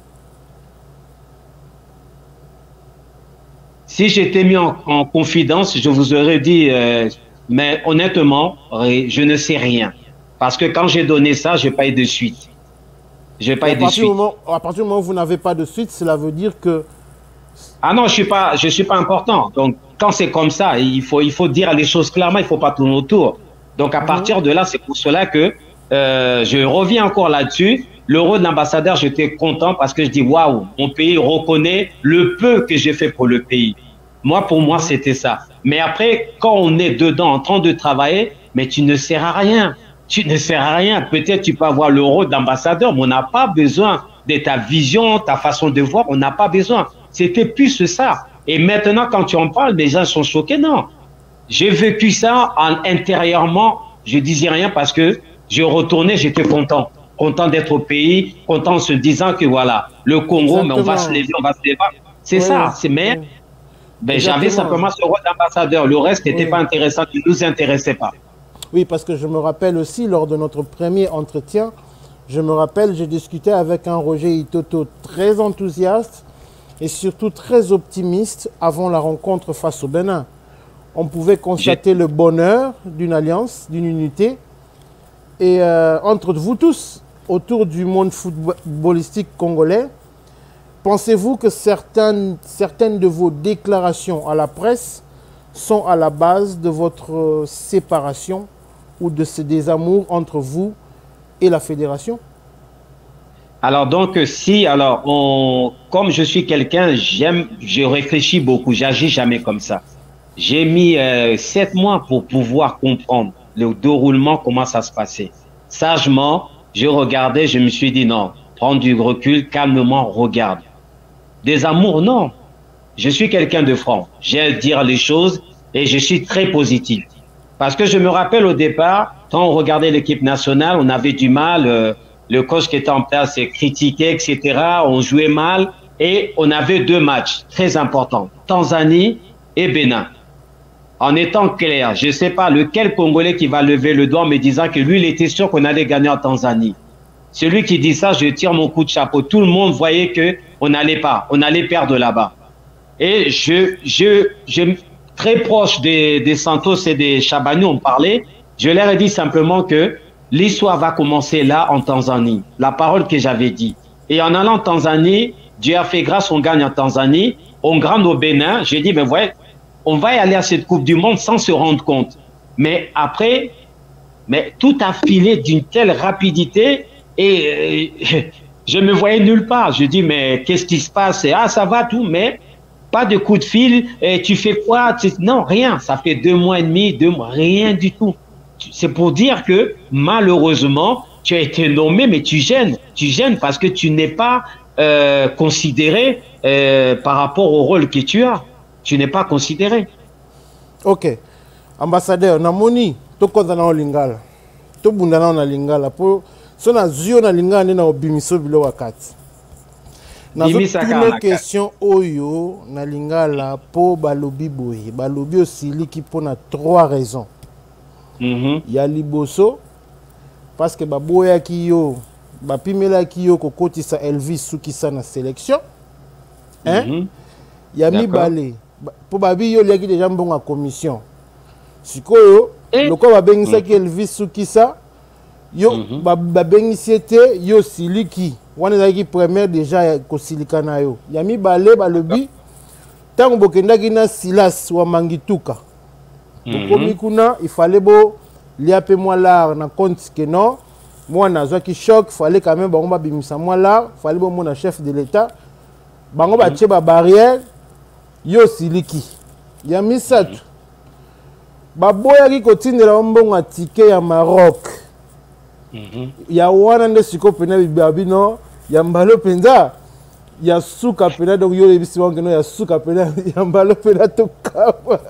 Si j'étais mis en, en confidence, je vous aurais dit, euh, mais honnêtement, je ne sais rien. Parce que quand j'ai donné ça, je n'ai pas eu de suite. Je n'ai pas eu de suite. Moment, à partir du moment où vous n'avez pas de suite, cela veut dire que... Ah non, je suis pas, je suis pas important. Donc, quand c'est comme ça, il faut, il faut dire les choses clairement, il faut pas tourner autour. Donc, à mmh. partir de là, c'est pour cela que euh, je reviens encore là-dessus. Le rôle d'ambassadeur, j'étais content parce que je dis, waouh, mon pays reconnaît le peu que j'ai fait pour le pays. Moi, pour moi, c'était ça. Mais après, quand on est dedans, en train de travailler, mais tu ne sers à rien. Tu ne sers à rien. Peut-être tu peux avoir le rôle d'ambassadeur, mais on n'a pas besoin de ta vision, ta façon de voir, on n'a pas besoin. C'était plus ça. Et maintenant, quand tu en parles, les gens sont choqués. Non. J'ai vécu ça en, intérieurement. Je disais rien parce que je retournais, j'étais content. Content d'être au pays, content en se disant que voilà, le Congo, mais on va se lever, on va se lever. C'est oui, ça. C'est mais oui. ben, j'avais simplement ce rôle d'ambassadeur. Le reste n'était oui. pas intéressant, ne nous intéressait pas. Oui, parce que je me rappelle aussi, lors de notre premier entretien, je me rappelle, j'ai discuté avec un Roger Itoto très enthousiaste et surtout très optimiste avant la rencontre face au Bénin. On pouvait constater le bonheur d'une alliance, d'une unité, et euh, entre vous tous, autour du monde footballistique congolais, pensez-vous que certaines, certaines de vos déclarations à la presse sont à la base de votre séparation ou de ce désamour entre vous et la fédération? Alors donc si, alors on, comme je suis quelqu'un, j'aime, je réfléchis beaucoup, j'agis jamais comme ça. J'ai mis euh, sept mois pour pouvoir comprendre le déroulement, comment ça se passait. Sagement, je regardais, je me suis dit non, prends du recul, calmement, regarde. Des amours, non. Je suis quelqu'un de franc. J'aime dire les choses et je suis très positif. Parce que je me rappelle au départ, quand on regardait l'équipe nationale, on avait du mal. Euh, le coach qui était en place est critiqué, et cetera. On jouait mal et on avait deux matchs très importants, Tanzanie et Bénin. En étant clair, je ne sais pas lequel Congolais qui va lever le doigt en me disant que lui, il était sûr qu'on allait gagner en Tanzanie. Celui qui dit ça, je tire mon coup de chapeau. Tout le monde voyait qu'on n'allait pas, on allait perdre là-bas. Et je, je, je, très proche des, des Santos et des Chabani, on parlait. Je leur ai dit simplement que l'histoire va commencer là en Tanzanie. La parole que j'avais dit. Et en allant en Tanzanie, Dieu a fait grâce, on gagne en Tanzanie. On gagne au Bénin. J'ai dit, mais voyez, on va y aller à cette Coupe du Monde sans se rendre compte. Mais après, mais tout a filé d'une telle rapidité et euh, je me voyais nulle part. Je dis, mais qu'est-ce qui se passe? Ah, ça va tout, mais pas de coup de fil. Et tu fais quoi? Non, rien. Ça fait deux mois et demi, deux mois, rien du tout. C'est pour dire que malheureusement, tu as été nommé, mais tu gênes. Tu gênes parce que tu n'es pas euh, considéré euh, par rapport au rôle que tu as. Tu n'es pas considéré. Ok. Ambassadeur, namoni, toko na olingala. To bundana na lingala po so na zio na lingala na obimiso bilo wakati. Na zo une question oyo na lingala po balobi boye. Balobi osiliki po na trois raisons. Mm-hmm. Ya liboso parce que baboya ki yo bapimela ki yo kokotisa Elvis Sukisa na sélection. Hein? Mm-hmm. Ya mibale po babi yo liaki déjà mbonga commission. Sikoyo eh? Loko babengisa ki Elvis Sukisa yo mm-hmm. babengisi ete yo siliki wana ezalaki première déjà kosilika na yo. Ya mibale balobi tango bokendaki na Silas wa Mangituka. Bokomi kuna il fallait bo liape moi l'art na compte que non moi na qui choc fallait quand même bango ba bimisa moi l'art fallait bo mon chef de l'état bango ba tie ba barrière yo siliki ya misatu ba boya ki kotindela mbongo ticket ya Maroc ya wana nde siko pena bibabino ya mbalo penza ya suka pena donc yo lebisi wange no ya suka pena ya mbalo pena to kawa.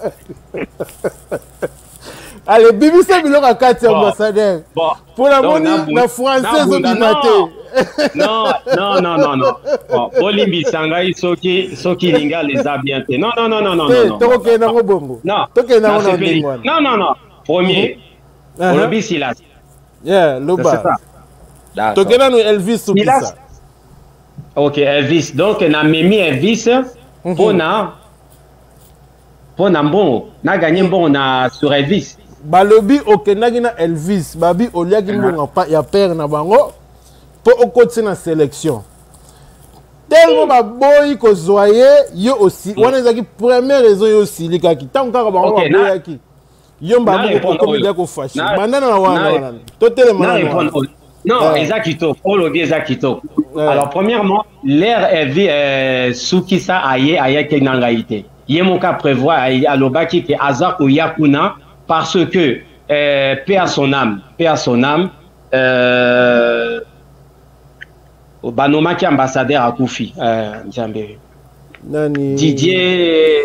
Allez, bibi ça biloko kati ambassadeur. Bon. Pour la moni na français zo bimate. Non, non, non, non, non. Bon, Olimbi Sangai soki soki linga les a bien fait. Non, non, non, non, non, non. Toko ke na ngobongo. Non. Toko na ngobongo. Non, non, non. Premier. Olobi Silas. Yeah, loba. D'accord. Toko na Elvis Sukisa. Ok, Elvis. Donc, na memi Elvis, pour na, pour na bon, na gagné bon na sur Elvis. Balobi okendaki na Elvis, babi oliaki mbongo pa ya père na bango, po okoti na sélection. Tellement baboyi ko zoye yo aussi, wana ezaki première raison yo aussi likaki. Tango kaka bango baboyaki. Yo mbambo ko komida ko fashi. Bandana na wana wana. Totele mana. Non, exactement. Olobi exactement. Alors, premièrement, l'air est vu euh, Sukisa aye aye kenangaite. Yemoka prévoit à l'obaki que Azak ou Yakuna parce que euh, paix à son âme, paix à son âme. Euh, Banoma qui est ambassadeur à Koufi, euh, Nani. Didier.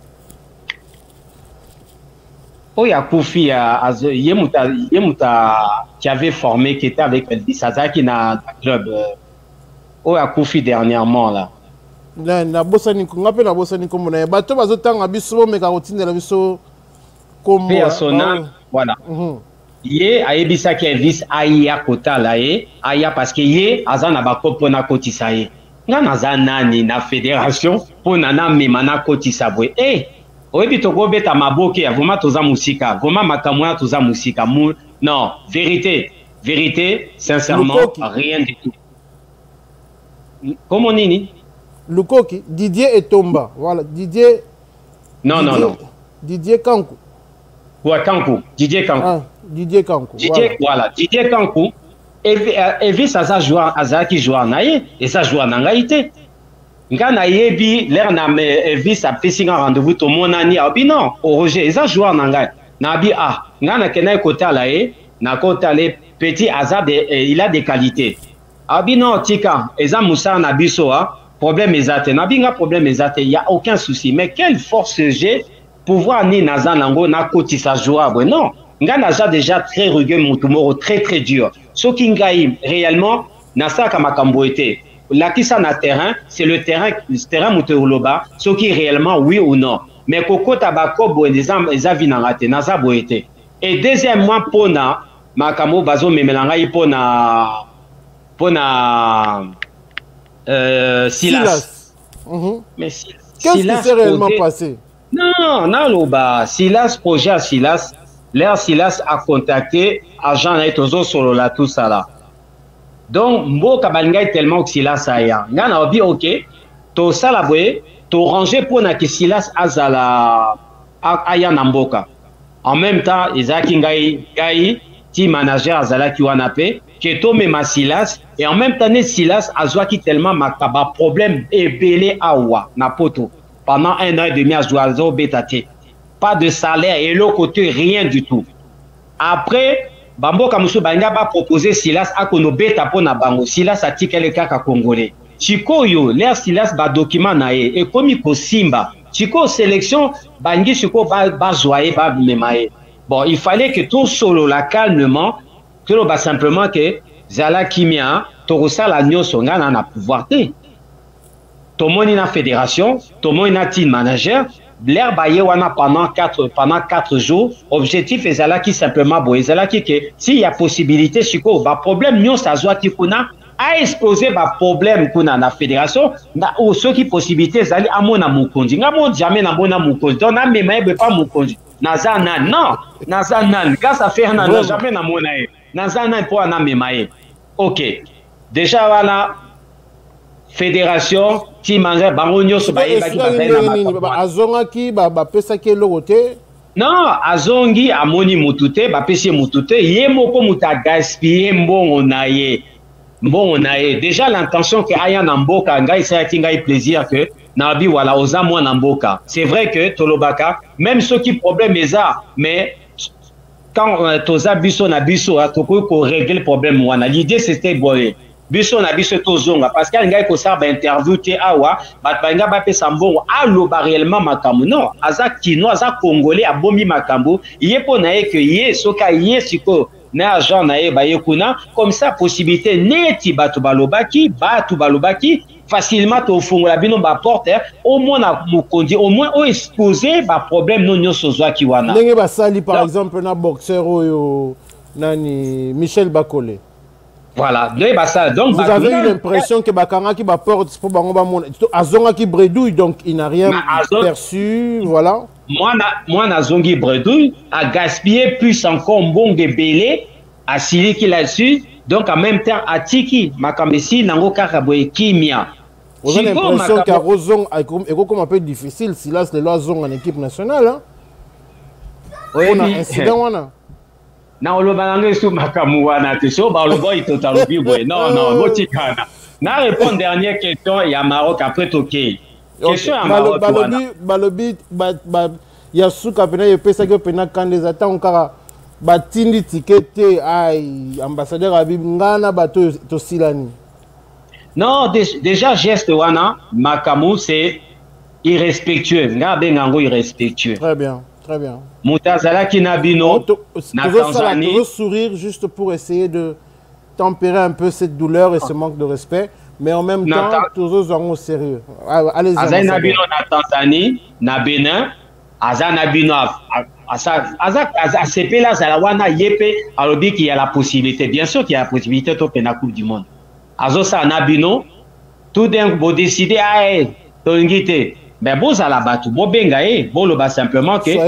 Oh, il y a Koufi, Yemuta, Yemuta qui avait formé, qui était avec Elvis Azaki dans le club. Oh, il y a Koufi dernièrement là. Na na bosani ko ngape na bosani ko mona bato bazotanga biso me ka kotindela biso comme personnel voilà. Mhm. Yé ayebisa ki Elvis aya kota la ye aya parce que yé azana ba kopo na kotisa ye. Nga nazana ni na fédération pour nana memana kotisa bwe. Eh oyebi to go beta maboke ya voma toza musika, voma makamwa toza musika. Non, vérité, vérité, sincèrement rien du tout. Comment nini? Lukoki, Didier Etomba. Voilà, Didier. Non, Didier, non, non. Didier Kankou. Ouais, Kankou. Didier Kankou. Ah, Didier Kankou. Didier, voilà. voilà. Didier Kankou. Elvis Aza joue Azaki joue en aïe et ça joue en angaïté. Quand Naïebi, l'air n'a Elvis a fait un rendez-vous tout le monde a dit, ah, non, au Roger, ça joue en angaï. Nabi, ah, n'a qu'un côté à l'aïe, n'a côté à l'aïe, petit Aza, il a des qualités. Ah, non, Tika, Eza Moussa Nabiso, ah. Problème exact. Nabinga problème exact. Il n'y a aucun souci. Mais quelle force j'ai pour voir ni Nazanango na koti sa jouable? Non. Nga naza déjà très rugueux, Moutoumoro, très très dur. Ce qui ngaïm, réellement, nasa kamakambo était. La kisa na terrain, c'est le terrain, le terrain Moutourloba, ce qui réellement oui ou non. Mais Koko Tabako, bo, les avis n'en raté, nasa boité. Et deuxièmement, pona, makamo bazo memelanga pona. pour na euh, Silas. Silas. Mm-hmm. Mais si, qu'est-ce qui s'est réellement passé? Non, non, Loba. Silas, projet à Silas, l'air Silas a contacté agent et toujours sur la tout ça là. Donc, Mbo Kabalanga est tellement que Silas a ya. Nga na obi ok, to ça la boye, to ranger pour na que Silas azala aya namboka. En même temps, Isaki ngai ngai team manager azala ki wana pe, que to me ma Silas et en même temps Silas azwa ki tellement makaba problème et belé awa na poto. Pendant un an et demi à Joazo Bétate. Pas de salaire et l'autre côté, rien du tout. Après, Bambo Kamusu Banga va proposer Silas à kono beta po na bango. Silas a tika le kaka congolais. Chiko yo, l'air Silas ba document nae. Et comme il Simba. Chiko sélection, Bangi Chiko ba ba joye ba memae. Bon, il fallait que tout solo la calmement, que l'on va simplement que Zala Kimia, Torosa la nyoso ngana na pouvoir te. Tout le monde est la fédération, tout le monde est team manager. L'air baillé pendant quatre pendant quatre jours. Objectif est là qui simplement bon, est là qui que s'il y a possibilité, si quoi, bah problème nous ça soit qui qu'on a à exposer bah problème qu'on a la fédération, ou ceux qui possibilité zali à mon amour conduit. N'a mon jamais na mon amour conduit. Donc na mais mais pas mon conduit. Nazana non, Nazana quand ça fait un an jamais na mon aïe. Nazana pour na mais mais. OK. Déjà voilà. Fédération, team manager, bangonyo so baye baki ba azonga ki ba ba pesa ke logote. Non, azongi amoni mutute, ba pesi mutute, ye moko muta gaspiller mbongo na ye. Mbongo na ye. Déjà l'intention que aya na mboka ngai sa tinga i plaisir que na bi wala oza mo na mboka. C'est vrai que tolobaka, même ceux qui problème eza, mais quand euh, toza biso na biso a toko ko régler le problème wana. L'idée c'était boye. Biso na biso tozonga parce que ngai ko sarba interview te awa bat banga ba pesa mbongo aloba réellement makambo non aza kino aza congolais abomi makambo yé pona ye que yé soka yé siko na agent na ye ba yekuna comme ça possibilité neti batu balobaki batu balobaki facilement to fungola bino ba porte au moins na mukondi au moins o exposer ba problème non nyoso zwa ki wana ndenge ba sali par exemple na boxeur oyo nani Michel Bakole. Voilà, donc vous avez eu l'impression que Bakanga qui va porte pour Bangoba mon Azonga qui bredouille donc il n'a rien perçu, voilà. Moi na moi na zongi bredouille a gaspillé plus encore bon belé à Sili qui là-dessus donc en même temps à Tiki Makambesi nango karaboye kimia. Vous avez l'impression qu'à Rozong est comme un peu difficile si là c'est la zone en équipe nationale hein. On a un incident on na olobananga sous makamuana te so ba olobo itotalo biboy non non motikana na répondre dernière question il y a Maroc après toqué question à Maroc balobi balobi ba ba ya suka pena ye pesa ke pena candidat encore ba tindi ticket ay ambassadeur Habib ngana bato to silani non déjà geste wana makamu c'est irrespectueux ngabe ngango irrespectueux. Très bien. Très bien. Moutazala Kinabino, na Tanzanie. Toujours sourire juste pour essayer de tempérer un peu cette douleur et ce manque de respect, mais en même temps, toujours en au sérieux. Allez-y. Azan Nabino na Tanzanie, na Bénin, Azan Nabino, Azan C P là, Zalawana Yepe, alobi qu'il y a la possibilité, bien sûr qu'il y a la possibilité de faire la Coupe du Monde. Azosa Nabino, tout d'un coup, décider à elle, Tongite. Mais bon, à la batou, bon bengaye, bon le bas simplement que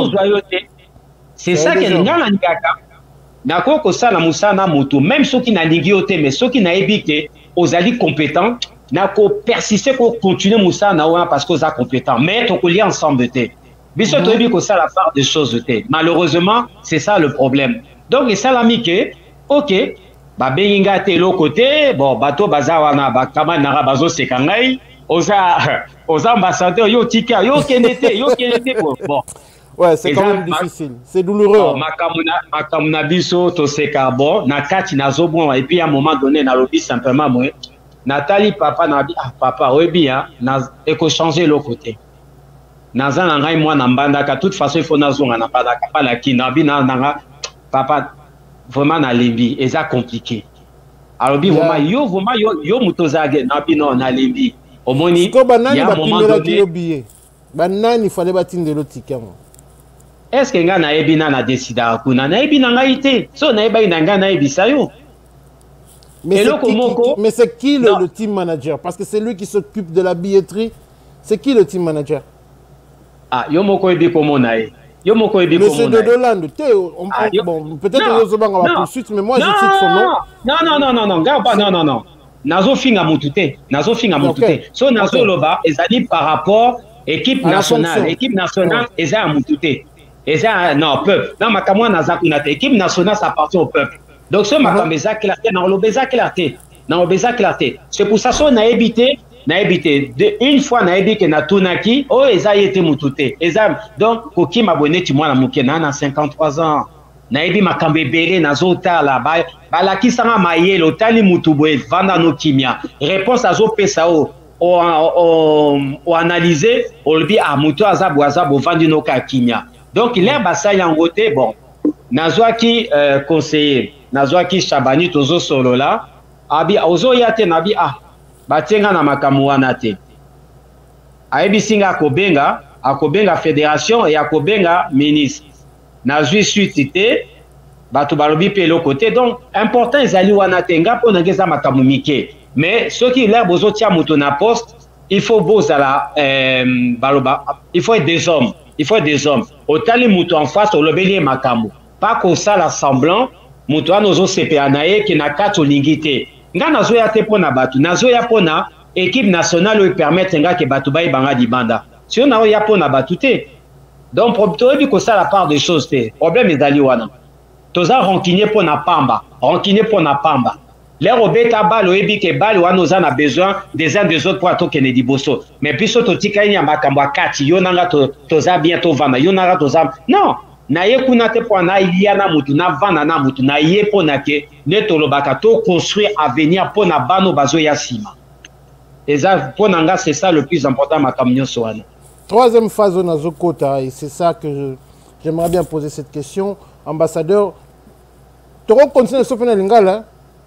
c'est ça que nous avons dit. D'accord, que ça la moussa na moto, même ceux qui n'ont pas mais ceux qui n'ont pas aux alliés compétents, n'a qu'au persister pour continuer moussa na ouan parce qu'ils sont compétents. Mais on peut ensemble de Biso to bi que ça la part des choses de malheureusement, c'est ça le problème. Donc et ça la mi que OK, ba benga te l'autre côté, bon bateau bazawana ba kama nara bazo sekangai. Aux, aux ambassadeurs, yo tika, yo kenete, yo kenete. Bon. Ouais, c'est quand même difficile. C'est douloureux. Makamuna, makamuna biso, to se carbon, na kati na zobon, et puis à un moment donné, na lobby simplement, moi, Nathalie, papa, na dit, ah, papa, oui, bien, na, éco changer l'autre côté. Naza nangai, moi, nambanda, ka, toute façon, il faut na zonga, nambanda, pas la ki, nabi, na, nanga, papa, vraiment, na limbi, et ça compliqué. Alors, bi, vraiment, yo, vraiment, yo, yo, mutozage, nabi, non, na limbi. Omoni, il y a un moment donné. Banani, il fallait bâtir de l'autre ticket. Est-ce que ngana ebina na décida kuna na ebina ngaite so na eba inanga na ebisayo Mais c'est qui, qui, mais c'est qui le, le team manager? Parce que c'est lui qui s'occupe de la billetterie. C'est qui le team manager? Ah, yo moko ebi komo na e. Yo moko ebi komo na e. Monsieur Dodoland, ah, bon, peut-être que yo va la poursuite, mais moi je cite son nom. Non, non, non, non, non, non, non, non, non. Nazo finga mutute, nazo finga mutute. So nazo loba, ezali par rapport équipe nationale, équipe nationale, eza mutute. Eza non peuple. Non, makamwa naza kunate. Équipe nationale ça appartient au peuple. Donc ce makamwa eza clarté, na lobeza clarté, na lobeza clarté. C'est pour ça so na évité na évité de une fois na évité na tunaki oh eza yete mutute. Eza donc koki mabone ti mwana muke na cinquante-trois ans. Na ebi makambe belé nazo tala ba balaki sanga mayelo otali mutu boye vanda no kimia. Réponse azo pesa o o o analyser o lobi a mutu azabu azabu vandi no ka kimia. Donc l'air basa yangote bon. Nazwaki euh, conseiller, nazwaki Chabani tozo solo là, abi ozo yate nabi ah batenga na makamu wana te. Ayebi singa akobenga, akobenga fédération et akobenga ministre. Nazwi suite te bato balobi pe lo côté donc important ezali wana tenga po ngeza makamu mike. Mais ceux qui l'air bozo tia muto na poste, il faut bozala euh, baloba, il faut être des hommes. Il faut des hommes. Otali mutu en face au lobeli makamu. Pas comme ça la semblant mutu anozo sepeanaye qui na kato lingite. Nga nazo ya te pona batu, nazo ya pona équipe nationale lui permettre nga ke batu bai banga di banda. Si on a ya pona batu te. Donc pour bi ko ça la part des choses te. Problème ezali wana. Toza rancunier pona pamba, rancunier pona pamba. Les robeta balo ebi ke balo wana oza na besoin des uns des autres pour ato kene di boso. Mais puis so to tika nya makambo kati yo nanga to toza bientôt vana yo nanga toza. Non, na ye kuna te po na iliana mutu na vana na mutu na ye po na ke ne to lobaka to construire avenir po na bano bazo ya sima. Et ça po nanga c'est ça le plus important makambo nyonso wana. Troisième phase na zokota et c'est ça que j'aimerais bien poser cette question ambassadeur. Tu continues sur le lingala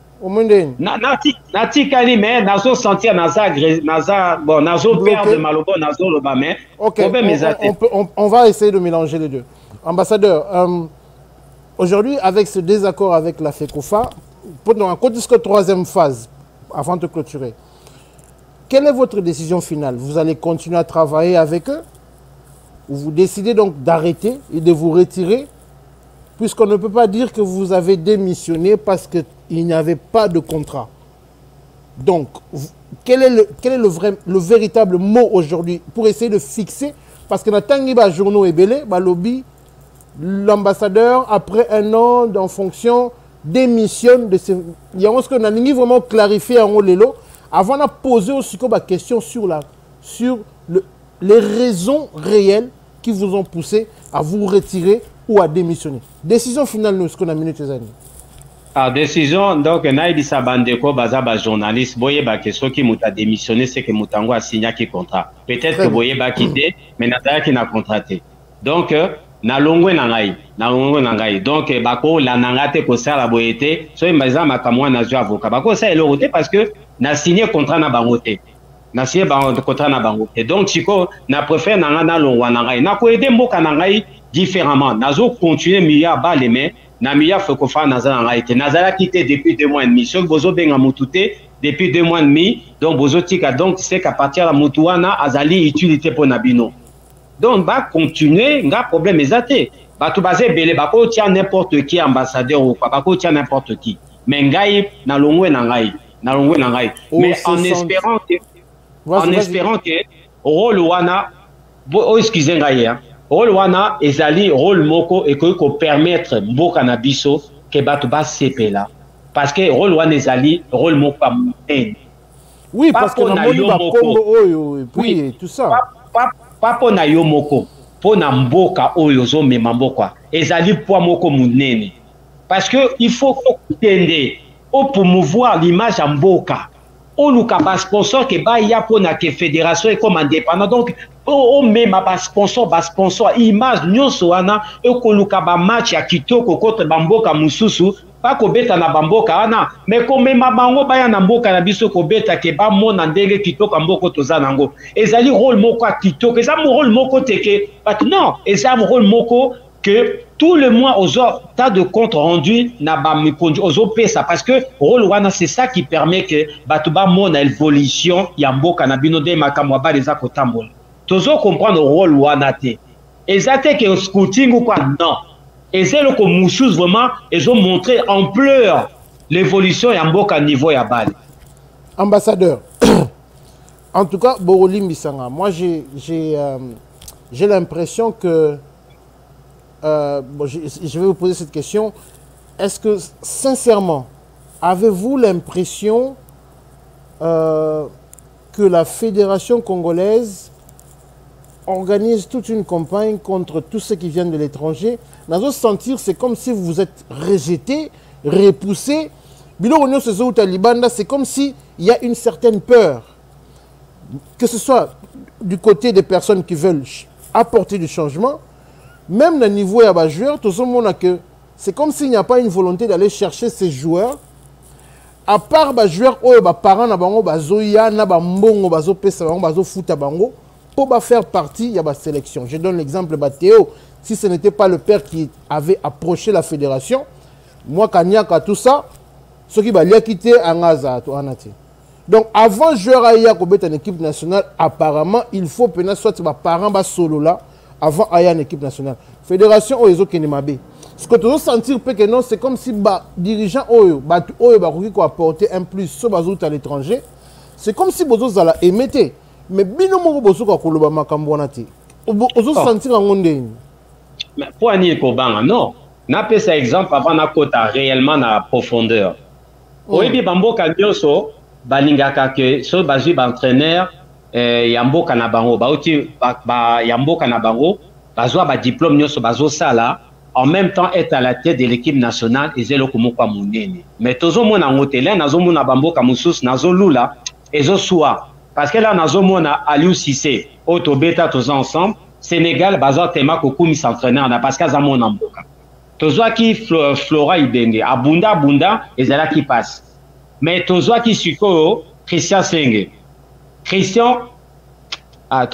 Nati nati kali mais nazo sentir naza naza bon nazo perdre malobo nazo loba mais okay. on, on, on, on va essayer de mélanger les deux. Ambassadeur, euh, aujourd'hui avec ce désaccord avec la FECOFA, pendant un jusqu'à troisième phase avant de clôturer, quelle est votre décision finale? Vous allez continuer à travailler avec eux ou vous décidez donc d'arrêter et de vous retirer? Puisqu'on ne peut pas dire que vous avez démissionné parce qu'il n'y avait pas de contrat. Donc, quel est le, quel est le, vrai, le véritable mot aujourd'hui pour essayer de fixer? Parce que dans Tangiba Journaux et Belé, lobby, l'ambassadeur, après un an en fonction, démissionne de ce... Il y a ce qu'on a vraiment clarifié en haut l'élo avant de poser aussi la question sur, la, sur le, les raisons réelles qui vous ont poussé à vous retirer ou à démissionner. Décision finale, nous, ce qu'on a mené ces années. Ah, décision, donc, Naïdi Sabandeko, Bazaba journaliste, Boyeba, que ceux qui m'ont démissionné, c'est que Moutango a signé un contrat. Peut-être que Boyeba quitté, mais Nataya qui n'a contraté. Donc, na longwe nangai, na longwe nangai. Donc, bako la nangate ko ça la boyete, so imbaza makamwa na zo avocat. Bako ça est le parce que na signé contrat na bangote. Na signé contrat na bangote. Donc, chiko na préfère nanga na longwa nangai. Na ko aider mboka nangai différemment. Nazo continuer miya ba les mains. Na miya FECOFA naza nangai te. Nazala quitté depuis deux mois et demi. So bozo benga mutute depuis deux mois et demi. Donc bozo tika donc c'est qu'à partir la mutuana azali utilité pour nabino. Donc, bah, continuer, il y a un problème exacté. Bah, tout basé, belé, bah, ko tia n'importe qui ambassadeur ou quoi, bah, ko tia n'importe qui. Mais ngai, na longwe nangai, na longwe nangai. Mais en espérant que, en espérant que, rôle wana, oh, excusez ngai, hein, rôle wana, ezali, rôle moko, et que, ko permettre, mboka na biso, que bah, tout bas sepe là. Parce que rôle wana ezali, rôle moko, oui, parce que na moni ba Congo oyo, et puis, tout ça. Pas pour na yo moko, pour na mboka oyo zo me mboka. Ezali poa moko munene. Parce que il faut tendre au promouvoir l'image en mboka. O luka ba sponsor ke ba ya pour na ke fédération et comme indépendant. Donc o même ba sponsor ba sponsor image nyonso wana e ko luka ba match ya kitoko contre bamboka mususu. Pas ko beta na bamboka wana mais ko mema bango baya na mboka na biso ko beta ke ba mona ndenge kitoko mboko toza nango ezali rôle moko kitoko eza mo rôle moko teke but non eza mo rôle moko que tout le mois, aux tas de comptes rendus, aux O P ça, parce que c'est ça qui permet que Batouba mon évolution, Yambo Kanabino de Makamwaba les Akotambol. Tous comprendre le rôle Wanate. Et ça, c'est que scouting ou quoi? Non. Et c'est le que Moussous vraiment, ils ont montré ampleur l'évolution Yambo à niveau Yabal. Ambassadeur, en tout cas, Boroli Misanga, moi j'ai euh, l'impression que. Euh, bon, je, je vais vous poser cette question. Est-ce que, sincèrement, avez-vous l'impression euh, que la Fédération congolaise organise toute une campagne contre tous ceux qui viennent de l'étranger? Dans votre sentir, c'est comme si vous vous êtes rejeté, repoussé. C'est comme s'il y a une certaine peur. Que ce soit du côté des personnes qui veulent apporter du changement, même le niveau des joueurs, c'est comme s'il n'y a pas une volonté d'aller chercher ces joueurs. À part les joueurs, les parents, pour faire partie de la sélection. Je donne l'exemple de Théo. Si ce n'était pas le père qui avait approché la fédération, moi, Kanyaka, tout ça, ceux qui vont quitter Angaza. Donc, avant de jouer à en équipe nationale, apparemment, il faut que soit les parents solo là. Avant d'aller en équipe nationale. Fédération Oyezo Kenemabe. Ce que tu veux sentir, c'est comme si les dirigeants Oyo ont apporté un plus sur à l'étranger. C'est comme si vous avez émetté. Mais bien au bozo ka koloba makambonati. Ozo sentir en ondeni. Mais pour Annie Kobanga, non. N'a pas cet exemple avant na kota réellement na profondeur. Oyebi bambo kanyoso balingaka ke so bazui ba entraîneur eh, Yambo Kanabango, Baouti ba Yambo Kanabango, Bazoa ba diplôme nyoso bazo sala, en même temps être à la tête de l'équipe nationale et zelo komo kwa munene. Mais tozo mona ngotele nazo mona bambo kamusus nazo lula ezo soa parce que là nazo mona Aliou Cissé, Oto Beta tous ensemble, Sénégal bazo tema kokumi s'entraîner na parce que za mona mboka. Tozo ki Flora Ibenge, abunda abunda ezala qui passe. Mais tozo ki suko Christian Senge. Christian, ah,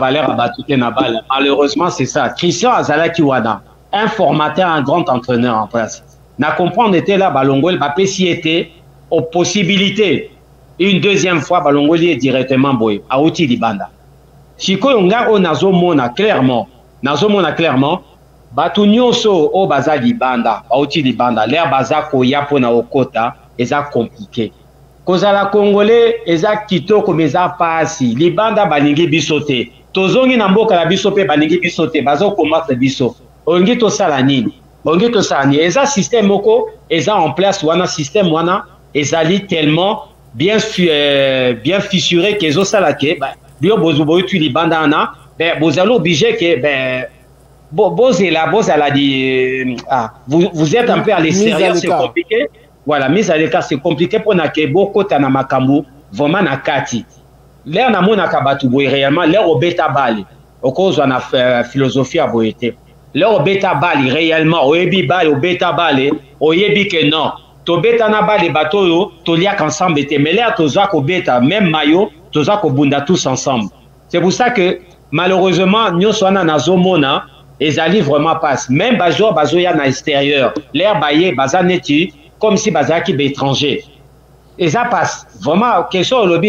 malheureusement, c'est ça. Christian Azalaki Wada, un formateur, un grand entraîneur en place. Na comprendre était là, Balongol, Bapé s'y était aux possibilités. Une deuxième fois, Balongol est directement boy, à Outi Libanda. Chiko Yonga, on a mona clairement, nazo mona clairement, Batunyoso, au Baza Libanda, à Outi Libanda, l'air Baza Koya Pona Okota, et ça compliqué. Kozala Congolais, ezak kitoko meza pasi, libanda balingi bisote. Tozongi na mboka la bisope balingi bisote, bazo combattre biso. Ongi to sala nini? Ongi to sala nini? Eza système moko, eza en place wana système wana, ezali tellement bien euh, bien fissuré que zo sala ke, bah, bio bozo boyo tu libanda ana, ben bozalo obligé que ben bo bozela bozala di ah, vous vous êtes un peu à l'extérieur, c'est compliqué. Voilà, mise à l'écart, c'est compliqué pour que beaucoup de makambu vraiment na kati. L'air na mona kabatu boy réellement, l'air au bêta bali. Au cause de la philosophie à boyete. L'air au bêta bali réellement, au yebi bali, au bêta bali, au yebi que non. To bêta na bali bateau, to liak ensemble était. Mais l'air to zak au bêta, même maillot, to zak au bunda tous ensemble. C'est pour ça que malheureusement, nous sommes na zomona, et zali vraiment passe. Même bajo bazoya na extérieur. L'air baye, bazaneti. Comme si Bazaki est étranger. Et ça passe. Vraiment, question au lobby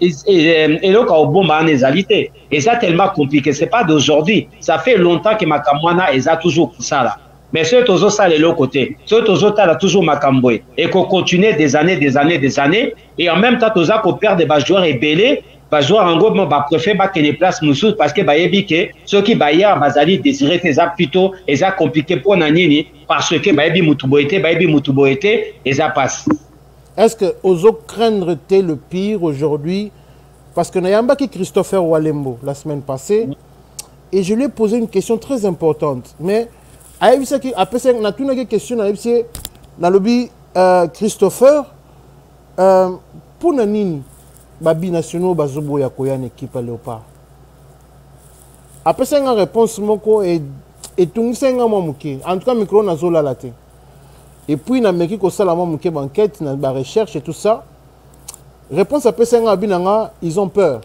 et le cas au bon banésalité. Et ça tellement compliqué. C'est pas d'aujourd'hui. Ça fait longtemps que Makamwana et ça toujours ça là. Mais ceux qui ça de l'autre côté. Ceux qui ont toujours Makamboué. Et qu'on continue des années, des années, des années. Et en même temps, tous qu'on perd des joueurs et belés. Les joueurs en gros, bah, préfèrent pas qu'ils place Moussous parce que bah, ceux qui baillent, Bazali désiraient tes apps plutôt. Et ça compliqué pour Nanini. Parce que Baïbi Moutuboïté, Baïbi Moutuboïté, et ça passe. Est-ce que Ozo craindre le pire aujourd'hui? Parce que Nayamba qui Christopher Walembo la semaine passée, et je lui ai posé une question très importante. Mais après ça, on a toute une question dans le lobby Christopher, euh, pour Nanini, Babi Nationaux, Bazobo Yakoya, une équipe à Léopard. Après ça, une réponse est. Et tout ça, en tout cas, micro n'a pas la tête. Et puis, il y a des gens qui ont enquête, la recherche et tout ça. Réponse à ça, ils ont peur.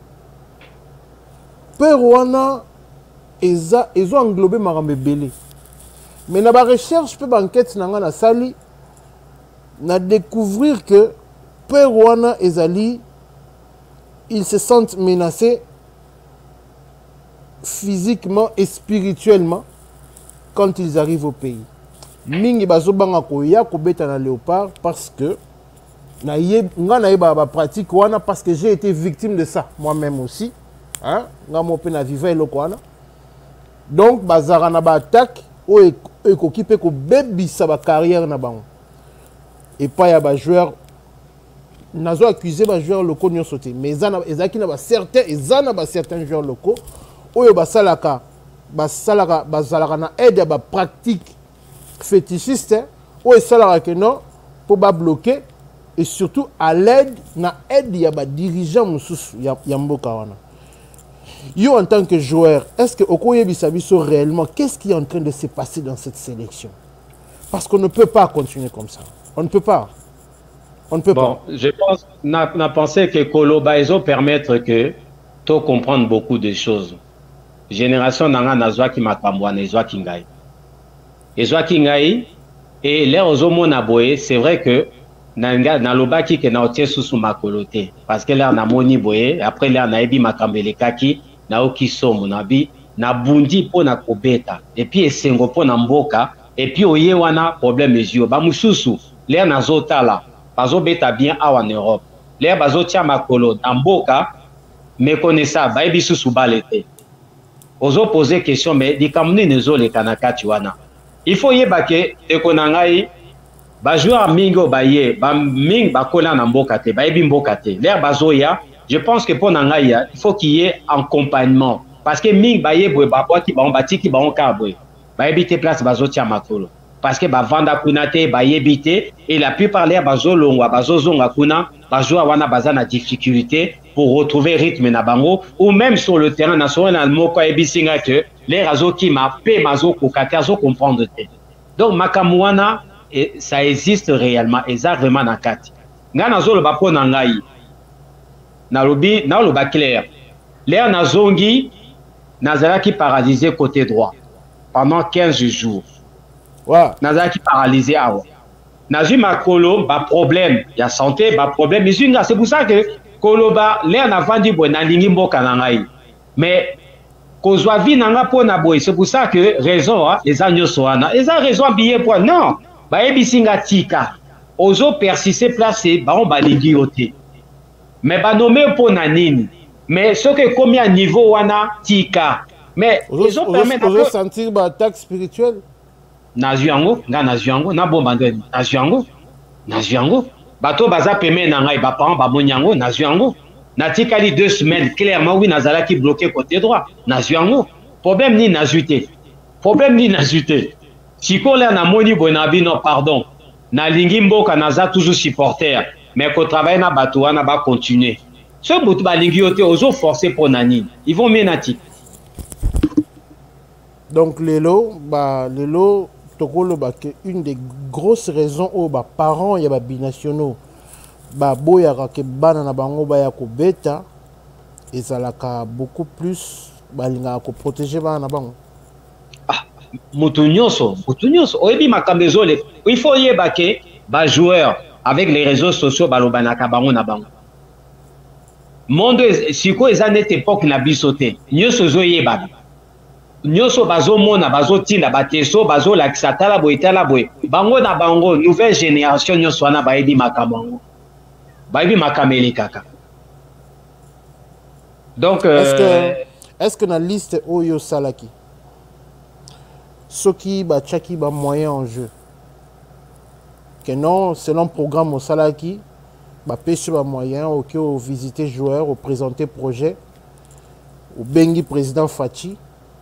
Peur, ils ont englobé Marambe Belé. Mais dans la recherche, peut enquête dans la sali, na découvrir que Perouana et Zali, ils se sentent menacés physiquement et spirituellement quand ils arrivent au pays. Mingi bazo banga koya ko beta na léopard parce que na yé nga na yeba ba pratique wana parce que j'ai été victime de ça moi-même aussi. Hein? Nga mo pe na vivre eloko wana. Donc bazara na ba attaque o ekoki pe ko bebisa ba carrière na bango. Et pas ya ba joueur nazo accusé ba joueur locaux nyo sauté mais ezana ezaki na ba certains ezana ba certains joueurs locaux oyo ba salaka ba salaka ba salaka na aide ya ba pratique fétichiste oyo salaka que non pour ba bloquer et surtout à l'aide na aide ya ba dirigeant mususu ya, ya mboka wana. Yo en tant que joueur, est-ce que Okoye Bisabiso réellement qu'est-ce qui est en train de se passer dans cette sélection? Parce qu'on ne peut pas continuer comme ça. On ne peut pas. On ne peut bon, pas. Je pense, on a, on a pensé que Koloba, ils ont permettre que tu comprendre beaucoup de choses. Génération nanga nazwa ki makambwana ezwa kingai. Ezwa kingai et les ozomo na boye, c'est vrai que nanga na lobaki ke na otie susu makolote parce que là na moni boye après là na ebi makambele kaki na oki somo na bi na bundi po na kobeta et puis esengo po na mboka et puis oye wana problème ezio ba mususu là na zotala bazo beta bien awa en Europe là bazo tia makolo na mboka me connaissa ba ebi susu balete ozo poser question mais di kamuni nezo le kanaka wana il faut yeba ke ekonangai ba joueur mingo baye ba ming ba kola na mboka te ba ebi mboka te l'air bazoya je pense que pour nangaya il faut qu'il y ait accompagnement parce que ming baye boy ba kwa ki ba on batiki ba on ka boy ba ebite place bazotia makolo parce que ba vanda kunate ba yebite et la plupart l'air bazolongwa bazozonga kuna ba joueur wana bazana difficulté pour retrouver rythme na bango ou même sur le terrain national na moko ebisinga que l'air azoki ma pe mazo ko kakazo comprendre te donc makamwana et ça existe réellement exactement na kati nga nazolo ba pona ngai na lobi na loba clair l'air nazongi nazalaki paralysé côté droit pendant quinze jours ouais nazalaki paralysé awa nazi makolo ba problème ya santé ba problème izinga c'est pour ça que koloba l'air na vandi bo na lingi mboka na ngai mais kozwa vi nanga pona boy c'est pour ça que raison hein, les agneaux soana les a raison billet point non ba ebisinga tika ozo persister placer ba on balingi yote mais ba nommer pour nanini mais ce que combien niveau wana tika mais ils ont permis de sentir ba attaque spirituelle nazuango nga nazuango na bomba ndo nazuango nazuango bato baza peme na ngai ba parents ba monyango nazuango na tikali deux semaines clairement oui nazala qui bloqué côté droit nazuango problème ni nazuité problème ni nazuité si qu'on l'a na moni bonabi non pardon na lingi mboka naza toujours supporter mais ko travailler na bato wana ba continuer ce bout ba lingi yote ozo forcer pour nani ils vont menati donc lelo ba lelo tokolo ba que une des grosses raisons aux ba parents ya ba binationaux ba boya ka ke bana na bango ba ya ko beta ezalaka beaucoup plus ba linga ko protéger bana na bango Moutounyoso, Moutounyoso, oyebi makambe zole. Il faut yeba ke ba joueur avec les réseaux sociaux balobanaka bango na bango. Monde siko ezane époque na bisote. Nyoso zo yeba. Nyoso bazo mona bazo tinda bateso bazo la kisatala boitala boy. Bango na bango nouvelle génération nyoso wana bayebi makambango. Bayebi makameli kaka. Donc euh, est-ce que est-ce que na liste oyo salaki Soki ba tchaki ba moyen en jeu. Que non, selon programme au salaki, ba pêche ba moyen, ok, au visiter joueur, au présenter projet, au bengi président Fachi,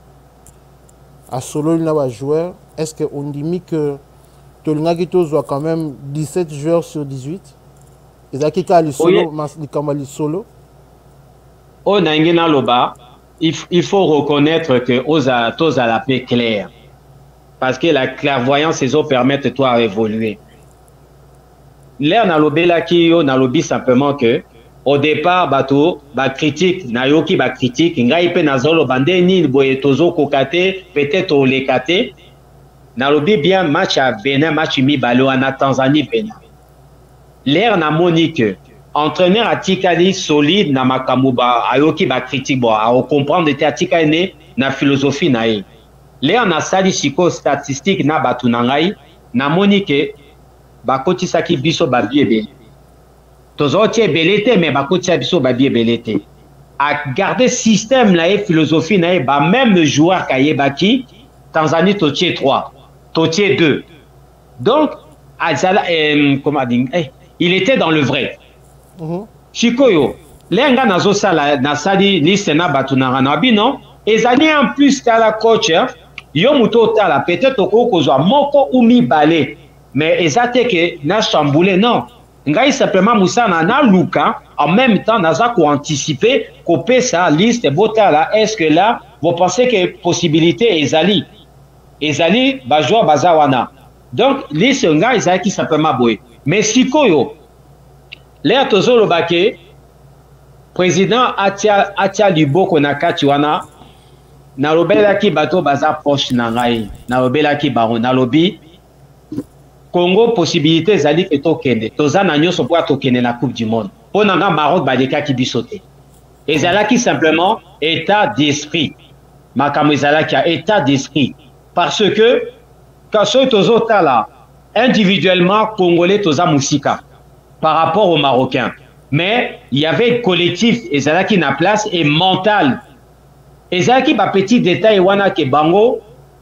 à solo il n'a pas joueur. Est-ce qu'on dit que Tolingaki Tozo a quand même dix-sept joueurs sur dix-huit? Et Zaki Kali solo, Kamali solo. Au Nangina Loba, il faut reconnaître que Oza Toza la paix claire. Parce que la clairvoyance, ces eaux permettent toi à évoluer. L'air n'a lobé là qui n'a lobby simplement que au départ, bateau, ba critique, nayoki ba critique, ngai pe nazolo bande ni boye tozo kokate, peut-être au lekate. nalobi bien match à Bénin, match mibale wana Tanzanie Bénin. L'air na monique entraîneur atikali solide na makambo ba ayoki ba critique bo a comprendre te atikali ne na philosophie na ye. L'air na sali siko statistique na batu na ngai na monique ba kotisaki biso ba biebe. Tozo tie belete mais ba kotisa biso ba biebelete. A garder système la philosophie na ba même le joueur kayebaki Tanzanie totier trois, totier deux. Donc azala euh, comment dire eh, il était dans le vrai. Mm-hmm. Chikoyo, lenga nazo sala na sali liste na batu na ranabi non, ezali en plus tala coach yo muto tala peut-être ko kozwa moko ou mibale mais ezate que na chamboulé non. Ngai simplement musana na luka en même temps naza ko anticiper ko pesa liste botala est-ce que là vous pensez que possibilité ezali ezali ba joueur bazawana. Donc liste ngai ezali ki simplement boy. Mais sikoyo Léa Tozolo Bake, président Atia Atia Liboko Nakati wana, nalobela ki bato baza poche nangai, nalobela ki baron, nalobi, Congo possibilité zali ke tokende, toza na nyoso po tokende na Coupe du Monde. Po nanga Maroc badeka ki bisote. Ezala ki simplement état d'esprit. Makamo ezala ki a état d'esprit. Parce que, quand ce tozo tala, individuellement, Congolais toza musika. Par rapport aux Marocains. Mais il y avait un collectif, Ezalaki na place, et mental. Ezalaki, ba petit détail, wana ke bango,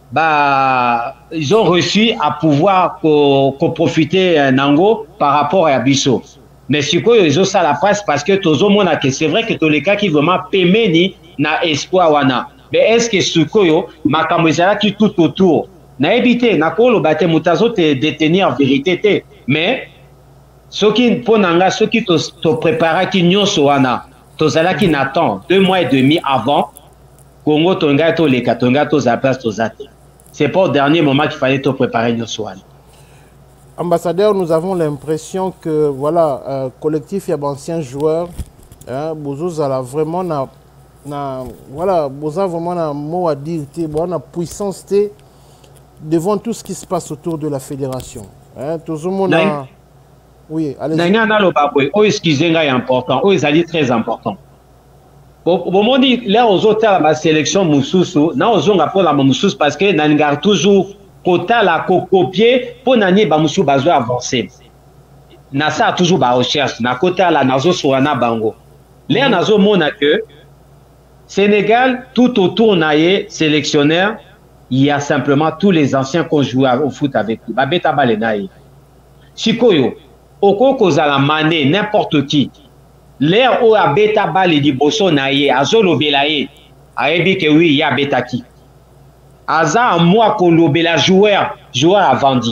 bah, ils ont reçu à pouvoir ko, ko profiter euh, nango par rapport à Bisso. Mais si quoi, ils ont ça la presse parce que tozo mona que c'est vrai que tous les cas qui vraiment pemeni na espoir wana. Mais est-ce que ce koyo, makambo Ezalaki tout autour, na évité, na kolo bate mutazo te détenir en vérité, mais ceux qui ponanga, ceux qui te préparent qui nyonso wana, tozala qui n'attend deux mois et demi avant, Congo tonga to les katonga to zapas to zate. C'est pas au dernier moment qu'il fallait te préparer nyonso wana. Ambassadeur, nous avons l'impression que voilà, euh, collectif il y a d'anciens joueurs, hein, Bozo a vraiment na, na voilà, Bozo vraiment un mot à dire, bon, na puissance devant tout ce qui se passe autour de la fédération. Hein, tout le monde a oui, allez-y. Oh, excusez-moi, est important. Oh, ils très important. Au moment où là, aux autres, la sélection Moussoussou, na aux autres, pour la Moussous, parce que n'a toujours quota la copier pour n'ani ba Moussou bazo avancer. Na ça toujours ba recherche. Na quota la nazo soana bango. Là, nazo mona que Sénégal, tout autour naie sélectionneur, il y a simplement tous les anciens qui ont joué au foot avec lui. Babeta Balenaï. Chikoyo. Oko kozala mané n'importe qui l'air où a beta bali di boso naie azolo belaye aebi que oui ya beta qui aza moi kolo bela joueur joueur a vendu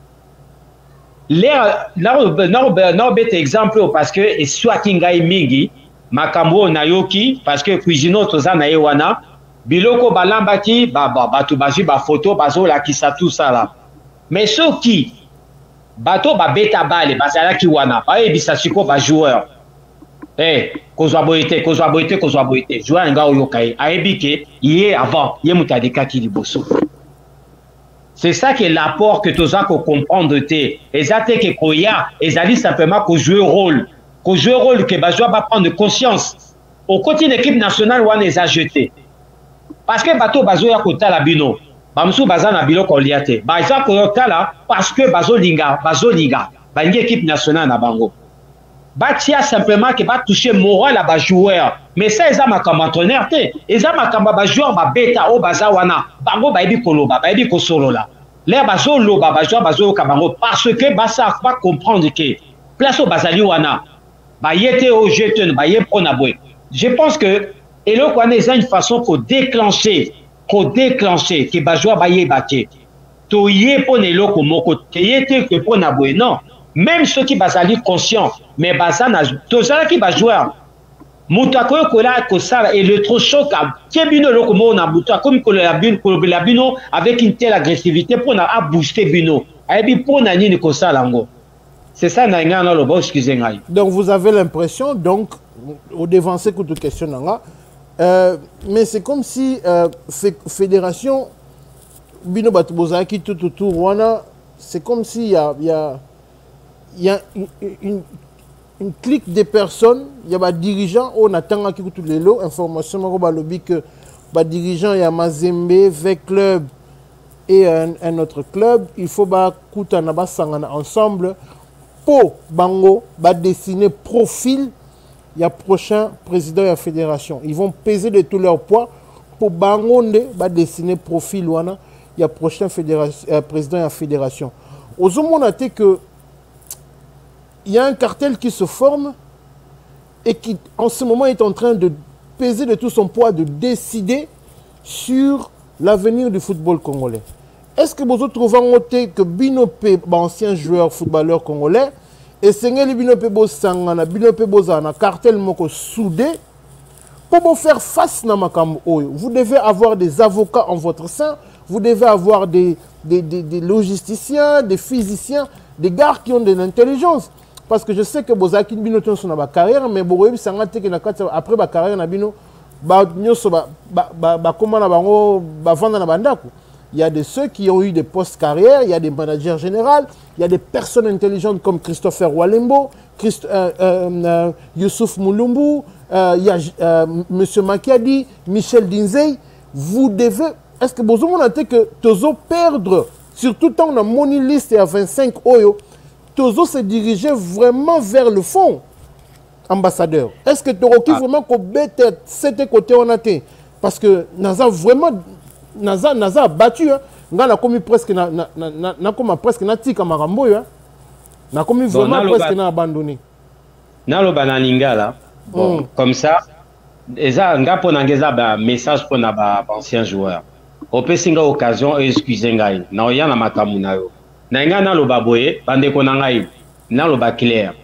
l'air non beta exemple parce que et soit kingai mingi makambo nayoki parce que cuisino toza naie wana biloko balambaki ba ba batu baji ba photo bazo la kisa tout ça là mais ceux qui bato ba beta bale bazala ki wana ba ebisa siko ba joueur eh kozwa boité kozwa boité kozwa boité joueur nga oyo kai aebike yé avant yé mutadeka ki liboso. C'est ça qui est l'apport que toza ko comprendre te ezate ke koya ezali simplement ko jouer rôle ko jouer rôle que ba joueur ba prendre conscience au côté de l'équipe nationale wana eza jeté parce que bato bazo ya kota la bino Bamsou Bazana biloko liate. Baza koyotala parce que bazo linga, bazo liga. Bangi équipe nationale na bango. Batia simplement que va toucher moral à ba joueur. Mais ça eza makamba entraîneur te. Eza makamba ba joueur ba beta o baza wana. Bango ba ebi koloba, ba ebi kosolola. Là bazo loba ba joueur bazo ka bango parce que basa pas comprendre que place au bazali wana. Ba yete o jeton, ba ye prona boy. Je pense que et le quoi une façon pour déclencher pour déclencher que bajwa baye baké to yé pour ne loko moko te yete que pour na boy non même ceux qui bazali conscient mais bazana to ça qui ba joueur mutako ko la ko ça et le trop choc a kebino loko mo na buta comme ko la bin ko la bino avec une telle agressivité pour na booster bino ayebi pour na nini ko ça lango c'est ça na ngana lo bo excusez ngai. Donc vous avez l'impression donc au devancer que toute question nga Euh, mais c'est comme si euh, fédération bino batubozaki tout autour wana, c'est comme s'il y a, il y a, il y a une, une, une clique de personnes, il y a des dirigeants, on attend qui tout les lots, information mako lobby que des dirigeants, il y a Mazembe, V Club et un, un autre club, il faut ba kuta na ba sangana ensemble pour bango ba dessiner profil. Il y a prochain président de la fédération. Ils vont peser de tout leur poids pour bangonde ba dessiner profil wana. Il y a prochain euh, président de la fédération. Aux hommes, on a dit que il y a un cartel qui se forme et qui, en ce moment, est en train de peser de tout son poids, de décider sur l'avenir du football congolais. Est-ce que vous trouvez noté que Binopé, ancien joueur footballeur congolais, et Sengeli Binopé Bosangana, Binopé Bozana, cartel moko soudé, pour faire face à Makam Oyo, vous devez avoir des avocats en votre sein, vous devez avoir des, des, des, des logisticiens, des physiciens, des gars qui ont de l'intelligence. Parce que je sais que Bozaki Binoton sont dans ma carrière, mais Boroyebi Sangate qui après ma carrière na bino, ba nyoso ba ba ba comment na bango ba vendre na bandako. Il y a de ceux qui ont eu des postes carrière, il y a des managers généraux, il y a des personnes intelligentes comme Christopher Walembo, Christ, euh, euh, euh, Youssouf Moulumbu, euh, il y a euh, M. Makiadi, Michel Dinzey. Vous devez, est-ce que vous avez noté que Tozo perdre, surtout quand on a money list et à vingt-cinq Oyo, Tozo se dirigeait vraiment vers le fond, ambassadeur. Est-ce que Toroki ah. vraiment qu'on bête cet côté on a été? Parce que Naza vraiment Naza Naza a battu hein. Nga na commis presque na na na na comme presque na tika marambo hein. Na commis vraiment bon, presque na abandonné. Na lo banalinga là. Bon, mm. Comme ça eza nga pona ngeza ba message pour na ba ancien joueur. Opé singa occasion excusez ngai. Na oya na makamu na yo. Na nga na lo baboye bande ko na ngai. Na lo ba clair.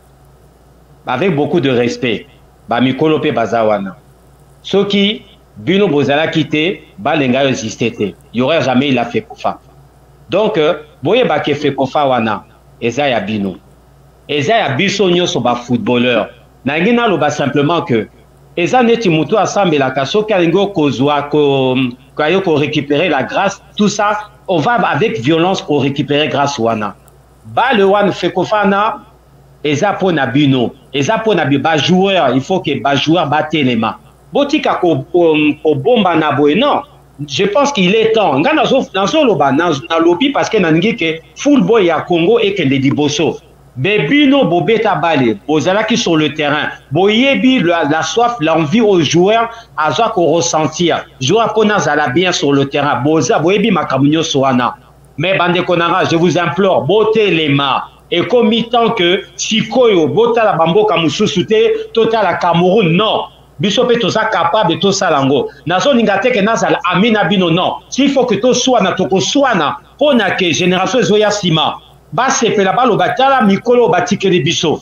Avec beaucoup de respect. Ba mikolo pe bazawana. Soki Bino Bozala quitté, Balenga existé. Il n'y aurait jamais il a fait Kofa. Donc, Boye Bake fait Kofa Wana, Ezaya Bino. Ezaya Bisonyo soba footballeur. Nangina loba simplement que Eza neti mutu assemble la kaso kalingo kozwa ko kayo ko récupérer la grâce, tout ça, on va avec violence pour récupérer grâce Wana. Ba le Wan fait Kofa na Eza pona Bino. Eza pona ba joueur, il faut que ba joueur batte les mains. Botika ko bomba na boy non, je pense qu'il est temps. Nga nazo nazo loba na lobi parce que nangi que football ya Congo et que les diboso. Bebino bobeta balé, bozala qui sur le terrain. Boyebi la, la soif, l'envie aux joueurs à ça qu'on ressentir. Joueur kona zala bien sur le terrain. Boza boyebi makamunyo soana. Mais bande konara, je vous implore, bottez les mains. Et comme tant que Sikoyo, bota la bambo kamususute, total la Cameroun non. Bisope toza capable de tout ça lango. Nazo ningate ke nazala amina bino non. S'il faut que to soit na toko soit na pona ke génération zoya sima. Ba sepe la balo batala mikolo batike de biso.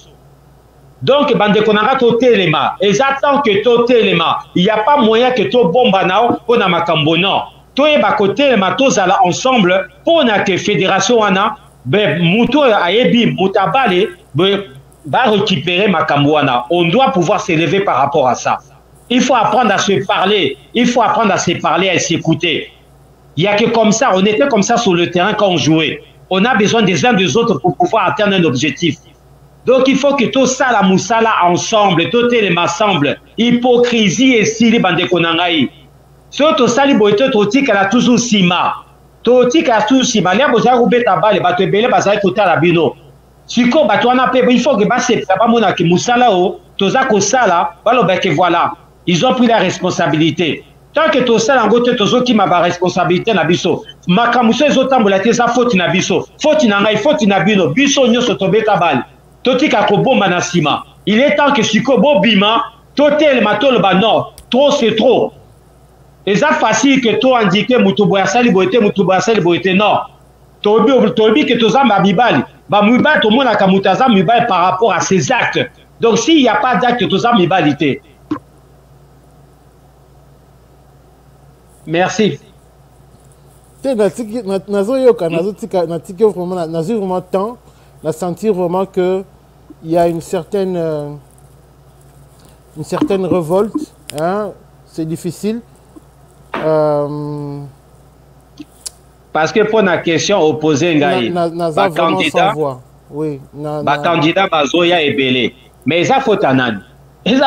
Donc bande konanga to telema. Et j'attends que to telema. Il y a pas moyen que to bomba nao pona makambo non. To e ba côté ma to zala ensemble pona ke fédération ana be muto ayebi mutabale be va récupérer Makambouana. On doit pouvoir s'élever par rapport à ça. Il faut apprendre à se parler. Il faut apprendre à se parler, à s'écouter. Il n'y a que comme ça. On était comme ça sur le terrain quand on jouait. On a besoin des uns des autres pour pouvoir atteindre un objectif. Donc il faut que tout ça, la moussala ensemble, tout les ensemble. Hypocrisie et sili bande konangai. Surtout ça, les boîtes totik elle a toujours sima. Totik a toujours sima. Les boîtes roubé tabac, les bateaux belés, bazar côté à la bino. Siko batwana pe il faut que ba se pas mona ki musala o toza ko sala balo ba ke voilà ils ont pris la responsabilité tant que to sala ngote tozo ki ma ba responsabilité na biso makamuso ezotambola te sa faute na biso faute na ngai faute na bino biso nyoso tobeta bal totika ko bomba na sima il est temps que siko bobima totel matolo ba non trop c'est trop et ça facile que to indiquer mutubo ya sali boité mutubo ya sali boité non tobi tobi que toza mabibali bah muba tout le monde a kamutaza muba par rapport à ses actes. Donc s'il n'y a pas d'acte tout ça mibalité. Merci. Nazo yoka nazo tika natika vraiment nazo vraiment temps na sentir vraiment que il y a une certaine euh, une certaine révolte hein, c'est difficile. Euh, parce que pour la question opposée, le candidat, oui, le candidat Bazoya est belé. Mais ça faut un Ils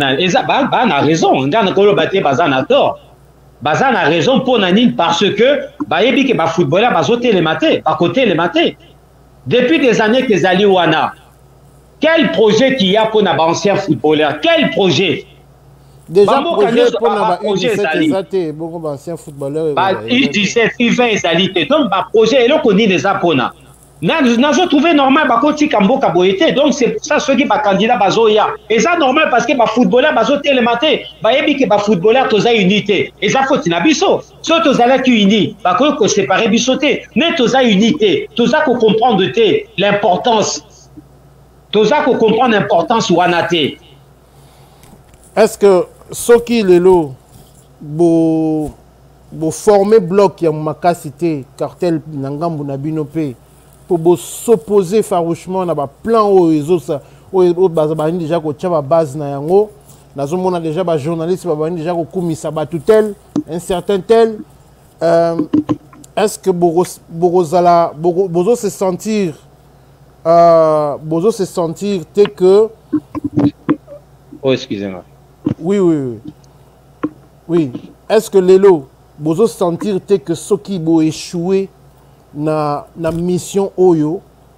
a raison. On a tort. Bazan a raison pour Nanine parce que Bayebi que ba footballeur bazoté les matés, à côté les matés. Depuis des années que Zali Wana, quel projet qu'il y a pour un ancien footballeur? Quel projet? Déjà projet pour un ancien footballeur. Il disait il vingt Zali. Donc ba projet et là qu'on dit des apona. Nous avons trouvé normal bakoti kambo kaboyete. Donc c'est ça ce qui ba candidat bazoya. Et ça normal parce que ba footballeur bazoté les matés. Bayebi que ba footballeur toza unité. Et ça faut tinabiso. So toza qui uni. Ba ko ko séparer bisoté. Ne toza unité. Toza ko comprendre té l'importance. Toza ko comprendre l'importance wanate. Est-ce que Soki Lelo bo bo former bloc ya makasité cartel nangambu na binope pour s'opposer farouchement na ba plan o ezosa o bazabani déjà ko tcha ba base na yango nazomona déjà ba journaliste ba bani déjà ko kumisa ba tutel un certain tel euh, est-ce que Borozala bozo se sentir euh, bozo se sentir t'es que oh excusez-moi oui oui oui oui est-ce que Lelo bozo sentir t'es que Soki bo échoué na na mission Oyo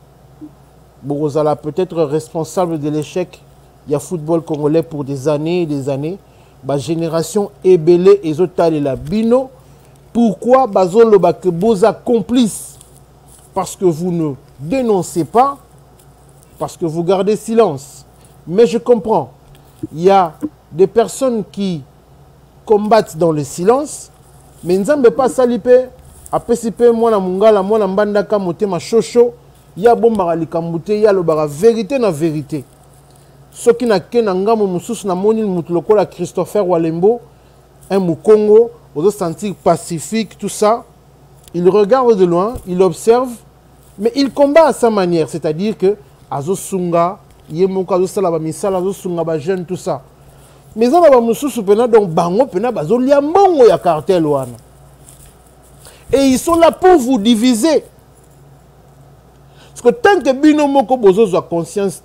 Borozala peut-être responsable de l'échec du football congolais pour des années et des années ba génération ebele ezotale la bino pourquoi bazolo ba que boza complice parce que vous ne dénoncez pas parce que vous gardez silence mais je comprends il y a des personnes qui combattent dans le silence mais nzambe pas salipe apesipe mwana mungala mwana mbandaka motema chocho ya bomba likamute ya lobara vérité na vérité soki na ke na ngamo mususu na moni mutu lokola Christopher Walembo un Mukongo ozo sentir pacifique tout ça il regarde de loin il observe mais il combat à sa manière c'est-à-dire que azo sunga yemoko azo sala ba misala azo sunga ba jeune tout ça mais on a ba mususu pena donc bango pena bazo lia mbongo ya cartel wana. Et ils sont là pour vous diviser. Parce que tant que Bino Moko Bozo a conscience,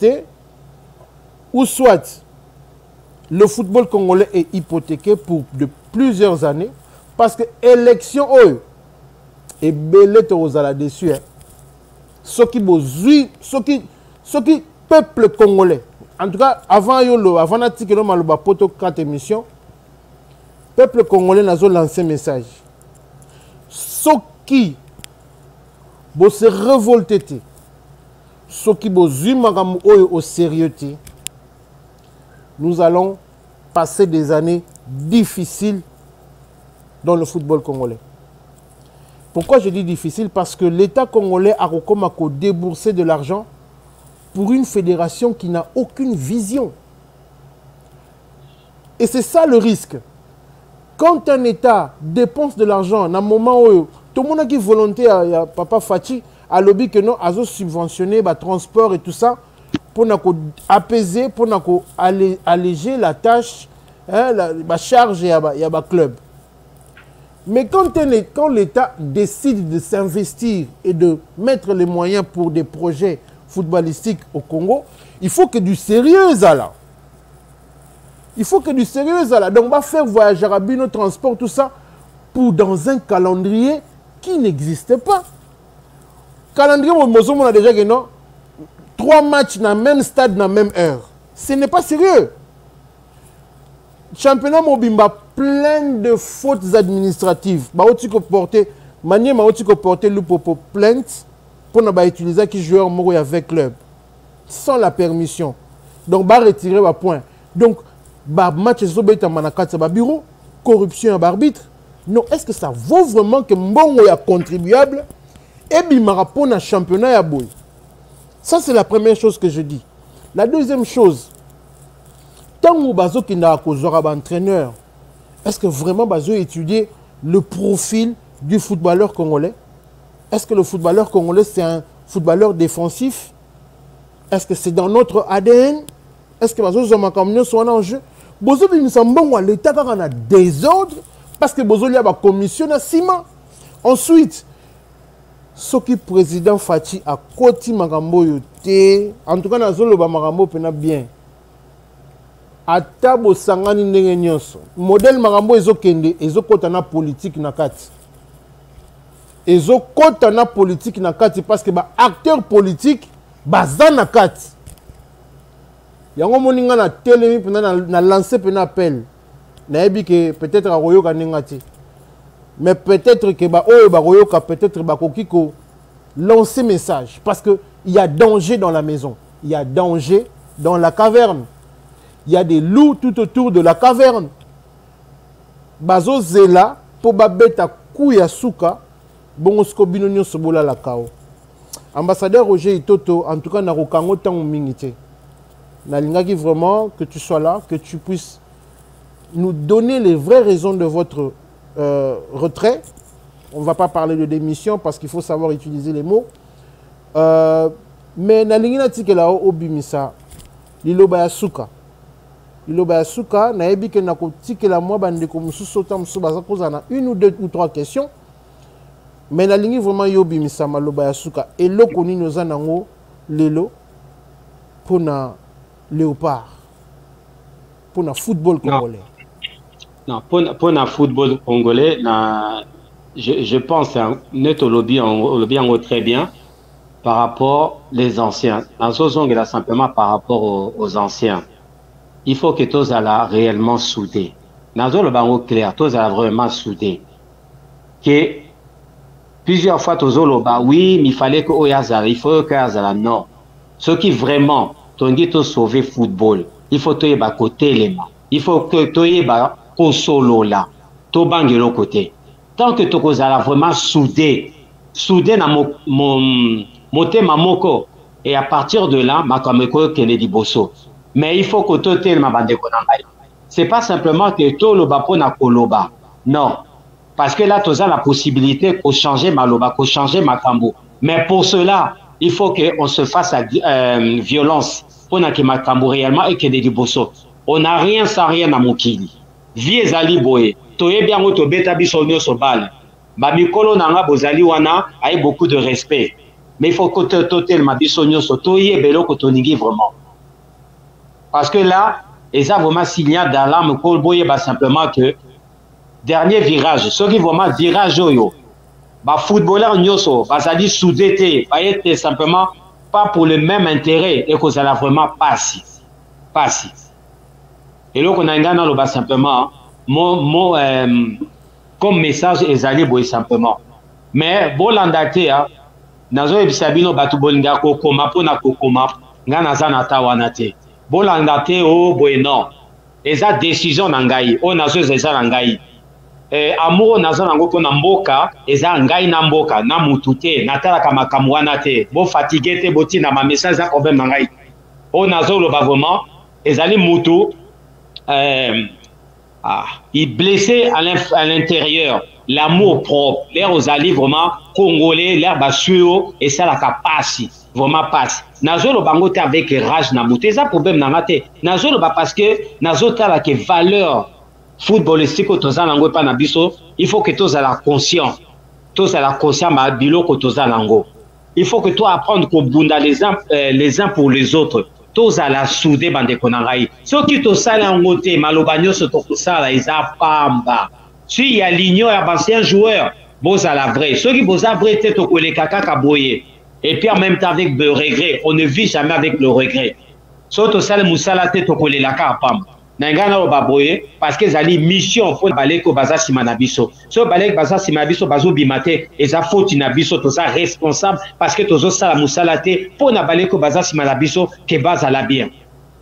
ou soit le football congolais est hypothéqué pour de plusieurs années, parce que l'élection est belle là-dessus. Ce qui bozui, ce qui, ce qui peuple congolais. En tout cas, avant yolo, avant l'article de Maloba Poto quatre émissions, peuple congolais n'a pas lancé un message. Ce qui se révolte, ce qui au sérieux, nous allons passer des années difficiles dans le football congolais. Pourquoi je dis difficile? Parce que l'État congolais a déboursé de l'argent pour une fédération qui n'a aucune vision. Et c'est ça le risque. Quand un État dépense de l'argent, dans un moment où tout le monde qui est volontaire, il y a Papa Fachi, a lobby que non, a subventionné le transport et tout ça, pour apaiser, pour alléger la tâche, hein, la, la charge et le club. Mais quand, quand l'État décide de s'investir et de mettre les moyens pour des projets footballistiques au Congo, il faut que du sérieux là. Il faut que du sérieux là. Donc on va faire voyager à Bino transport, tout ça, pour dans un calendrier qui n'existe pas. Calendrier, on a déjà que non, trois matchs dans le même stade, dans la même heure. Ce n'est pas sérieux. Championnat Mobimba, plein de fautes administratives. Baoti ko porter, manier baoti ko porter le popo plainte pour ne pas utiliser qui joueur moro avec club sans la permission. Donc ba retirer ba point. Donc ba match zobeta manakata ba bureau, corruption à arbitre. Non, est-ce que ça vaut vraiment que mbongo ya contribuable et bimara pour un championnat ya boy? Ça c'est la première chose que je dis. La deuxième chose, tant que bazo qui n'a qu'au entraîneur, est-ce que vraiment bazo étudier le profil du footballeur congolais? Est-ce que le footballeur congolais c'est un footballeur défensif? Est-ce que c'est dans notre A D N? Est-ce que bazo zoma kamnyo soit en jeu? Bozo bimisambongo à l'état quand on a désordre parce que bozo li a ba commission na ciment. Ensuite, soki président Fati a koti makambo yote en tout cas nazolo ba makambo pena bien ata bosangani ndenge nyonso modèle makambo ezokende ezokota na politique na kati ezokota na politique na kati parce que ba acteur politique baza na kati yango moninga na telemi pena na, na lancer pena appel nayebi que peut-être akoyoka nengati mais peut-être que ba oyo bakoyoka peut-être bakoki ko lancer message parce que il y a danger dans la maison, il y a danger dans la caverne, il y a des loups tout autour de la caverne. Bazo zela po babeta kuya suka bongosko binonyo sobola la kao. Ambassadeur Roger Itoto, en tout cas na rokango tango mingite. Na lingaki vraiment que tu sois là, que tu puisses nous donner les vraies raisons de votre euh, retrait. On ne va pas parler de démission parce qu'il faut savoir utiliser les mots. Euh, mais na lingina tikela obimisa liloba ya suka. Liloba ya suka na yebi ke na ko tikela moi bande ko mususu tam subaza kozana une ou deux ou trois questions. Mais na lingi vraiment yobimisa maloba ya suka et loko ni nozanango lelo pona léopard pona football congolais. Non, pour, pour le football congolais, na, je, je pense que notre lobby en très bien par rapport aux anciens. Dans ce sens, là, simplement par rapport aux, aux anciens. Il faut que tous soient réellement soudés. Dans le bango clair, tous soient vraiment soudés. Que plusieurs fois, tous soient oui, mais il fallait que Oyazala, il faut que Oyazala, non. Ce qui vraiment, tu dis de sauver le football, il faut que tu aies côté les mains. Il faut que tu aies au solo là, to bangue l'autre côté. Tant que tu es vraiment soudé, soudé dans mon mon mon moko et à partir de là, ma kameko Kennedy Bosso. Mais il faut que tu aies ma bande konamai. C'est pas simplement que tu le bapo na koloba. Non, parce que là tu as la possibilité de changer ma loba, de changer ma kambo. Mais pour cela, il faut que on se fasse à euh, violence pour na que ma kambo réellement et Kennedy Bosso. On n'a rien sans rien à mokili. Vie ezali boye toye bien to beta biso nyoso bal ba mikolo nanga bozali wana a beaucoup de respect mais il faut que to totel ma biso nyoso toye beloko toningi vraiment parce que là et ça vraiment signal d'alarme ko boye ba simplement que dernier virage ce qui vraiment virage oyo ba footballeur nyoso bazali soudé ba être simplement pas pour le même intérêt et que ça la vraiment passi passi. Et là, on a un simplement, mon, mon, euh, comme message, est allé simplement. Mais, bon, l'andate, nazo ebisabino batu bolinga kokoma pona kokoma, ngana zana tawanate. Bon, l'andate, oh, boy, non. Eza décision nangai, oh, nazo eza nangai. Eh, amour, nazo nango pona mboka, eza ngai na mboka, na mutute, natala kama kamwanate. Bon, fatigué te, boti na ma message, a problème nangai. Oh, nazo lo vraiment, ezali mutu. Euh, ah, il blessait à l'intérieur l'amour propre, l'air aux alliés vraiment congolais, l'air bassuo et ça la capacité vraiment passe. Nazo le bangote avec rage na mouté, ça problème na maté. Nazo le ba parce que nazo ta la que valeur footballistique au toza lango pa na biso, il faut que tous à la conscience, tous à la conscience ma bilo ko toza lango. Il faut que toi apprendre ko bunda les uns euh, les uns pour les autres. Tous à la soudé bande konangai. Ce qui te sale en côté, malobanyo se to sala isa pamba. Si il y a l'union à ancien joueur, boz à la vraie. Ceux qui boz à vrai tête au les kaka kaboye. Et puis en même temps avec le regret, on ne vit jamais avec le regret. So to sale musala tête au les laka pamba. Nangana obaboye parce que zali mission pour balé ko baza simanabiso. So balé baza simanabiso bazo bimate et za faute inabiso to ça responsable parce que tozo sala musalate pour na balé ko baza simanabiso que baza la bien.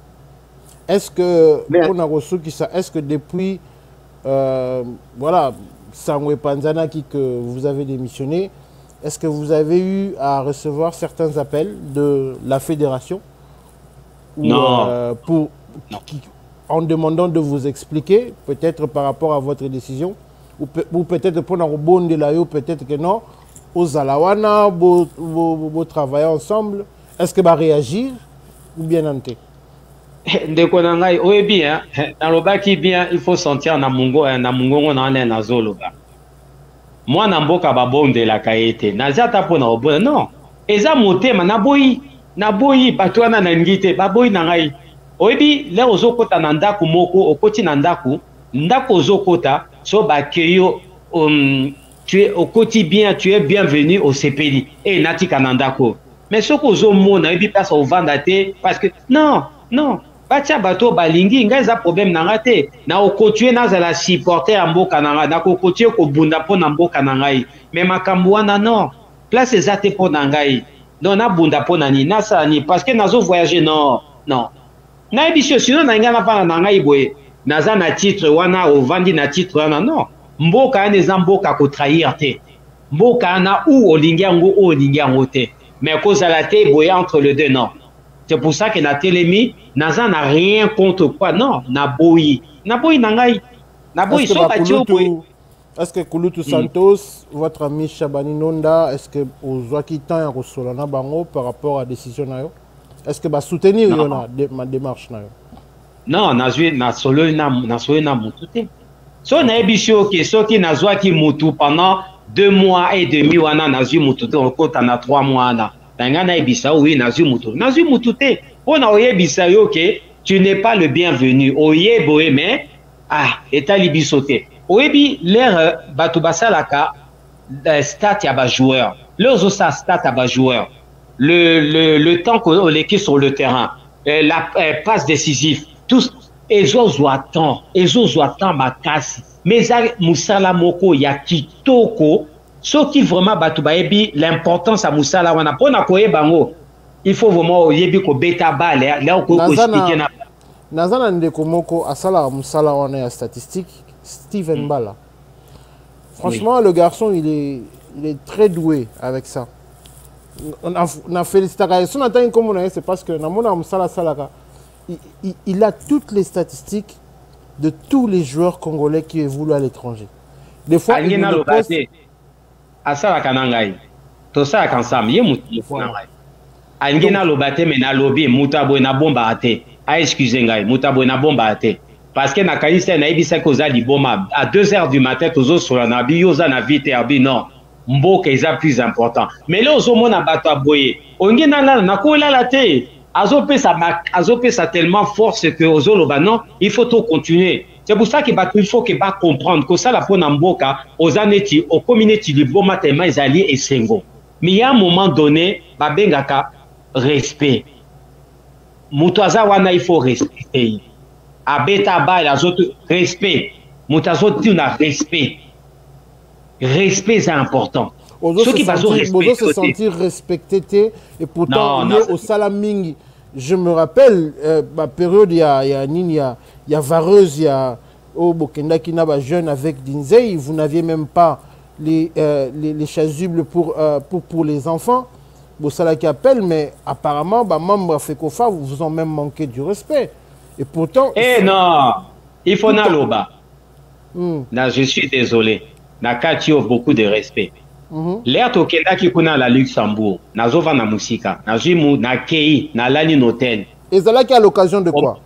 Est-ce que pour na qui ça est-ce que depuis euh, voilà Sangwe Panzana qui que vous avez démissionné, est-ce que vous avez eu à recevoir certains appels de la fédération ou, non euh, pour non. Qui, en demandant de vous expliquer, peut-être par rapport à votre décision, ou, pe ou peut-être pour un bon de la peut-être que non, aux Alawana, vous travaillez ensemble, est-ce que va réagir ou bien ante? Oui, bien, dans le bas qui bien, il faut sentir Namungo, Namungo, on en est Nazoloba. moi na mboka babondela kaete naza ta pona obona non eza motema na boyi na boyi bato wana na ngite baboyi na ngai oyebi le ozokota na ndako moko okoti na ndako ndako ozokota so bakeyo um, tu es okoti bien tu es bienvenu au sepeli et natika na ndako mais ce que ozomona oyebi place ovanda te parce que non non batia bato balingi ngai eza problème na nga te na okontinue nazala supporter ya mboka na ngai nakokontinue kobunda mpo na mboka na ngai mais makambo wana non place eza te mpo na ngai non nabunda mpo na nini nasala nini parce que nazo voyager non non nayebi sio sino na ngai navanda na ngai boye naza na titre wana ovandi na titre wana non mboka wana eza mboka kotrahir te mboka wana ou olingi yango ou olingi yango te mais kozala te boye entre les deux non. C'est pour ça que na telemi naza na rien contre quoi non na boyi na boyi na ngai na boyi so batio boyi. Est-ce que Kulutu Santos mm. votre ami Chabani Nonda est-ce que ozwaki temps ya kosolana bango par rapport à décision na yo est-ce que ba soutenir yo na de, ma démarche na yo non nazwi na solo na na solo na mutu te so na ebisho ke soki nazwaki mutu pendant deux mois et demi wana nazwi mutu te okota na trois mois na Nanga na ebisa oui nazwi mutu nazwi mutu te pona oyebisa yo ke tu n'es pas le bienvenu oyeboye mais ah etali biso te oyebi l'air bato basalaka stat ya ba joueur leur osa stat ya ba joueur le le le temps qu'on l'équipe sur le terrain euh, la euh, passe décisive tous ezozwa temps ezozwa temps makasi mais musala moko ya kitoko soki vraiment bato bayebi l'importance à musala wana pona koyeba ngo il faut vraiment yebi ko beta bale là ko ko expliquer na nazana ndeko moko asala musala wana ya statistique Steven mm. Bala franchement oui. Le garçon il est il est très doué avec ça on a, on a félicité son atteint comme on a c'est parce que na mona musala salaka il, il, il a toutes les statistiques de tous les joueurs congolais qui évoluent à l'étranger des fois il nous poste asala kanangai to sa kansam ye mutu ngai angina lobate mais na lobi mutabo na bomba ate a excusez ngai mutabo na bomba ate parce que na kaisa na ibisa ko za liboma à deux heures du matin tozo sur na bioza na vite abi non mboka eza plus important mais là ozo mona bato aboye ongina la na ko la te azo pesa azo pesa tellement force que ozo loba non il faut tout continuer. C'est pour ça qu'il faut qu'il va comprendre que ça la pona mboka aux aneti au communauté du bon matin les alliés et sengo. Mais il y a un moment donné, babengaka respect. Mutaza wana il faut respecter. Abeta ba la autres respect. Mutazo tu na respect. Respect c'est important. Ceux qui se sentir respecté et pourtant non, non, au salamingi. Je me rappelle, euh, ma période, il y a, il y a Nini, il y a, il y a Vareuse, il y a au Bokenda qui n'a pas jeune avec Dinzei, vous n'aviez même pas les, euh, les, les chasubles pour, euh, pour, pour les enfants. Bossala qui appelle, mais apparemment, bah, membre Fekofa, vous vous en même manqué du respect. Et pourtant. Eh non, il faut na loba. Hmm. Na, je suis désolé. Na katio beaucoup de respect. Mm-hmm. L'air tokenda qui kuna la Luxembourg, nazova na musika, nazimu na kei, na lani noten. Et c'est là qui a l'occasion de quoi?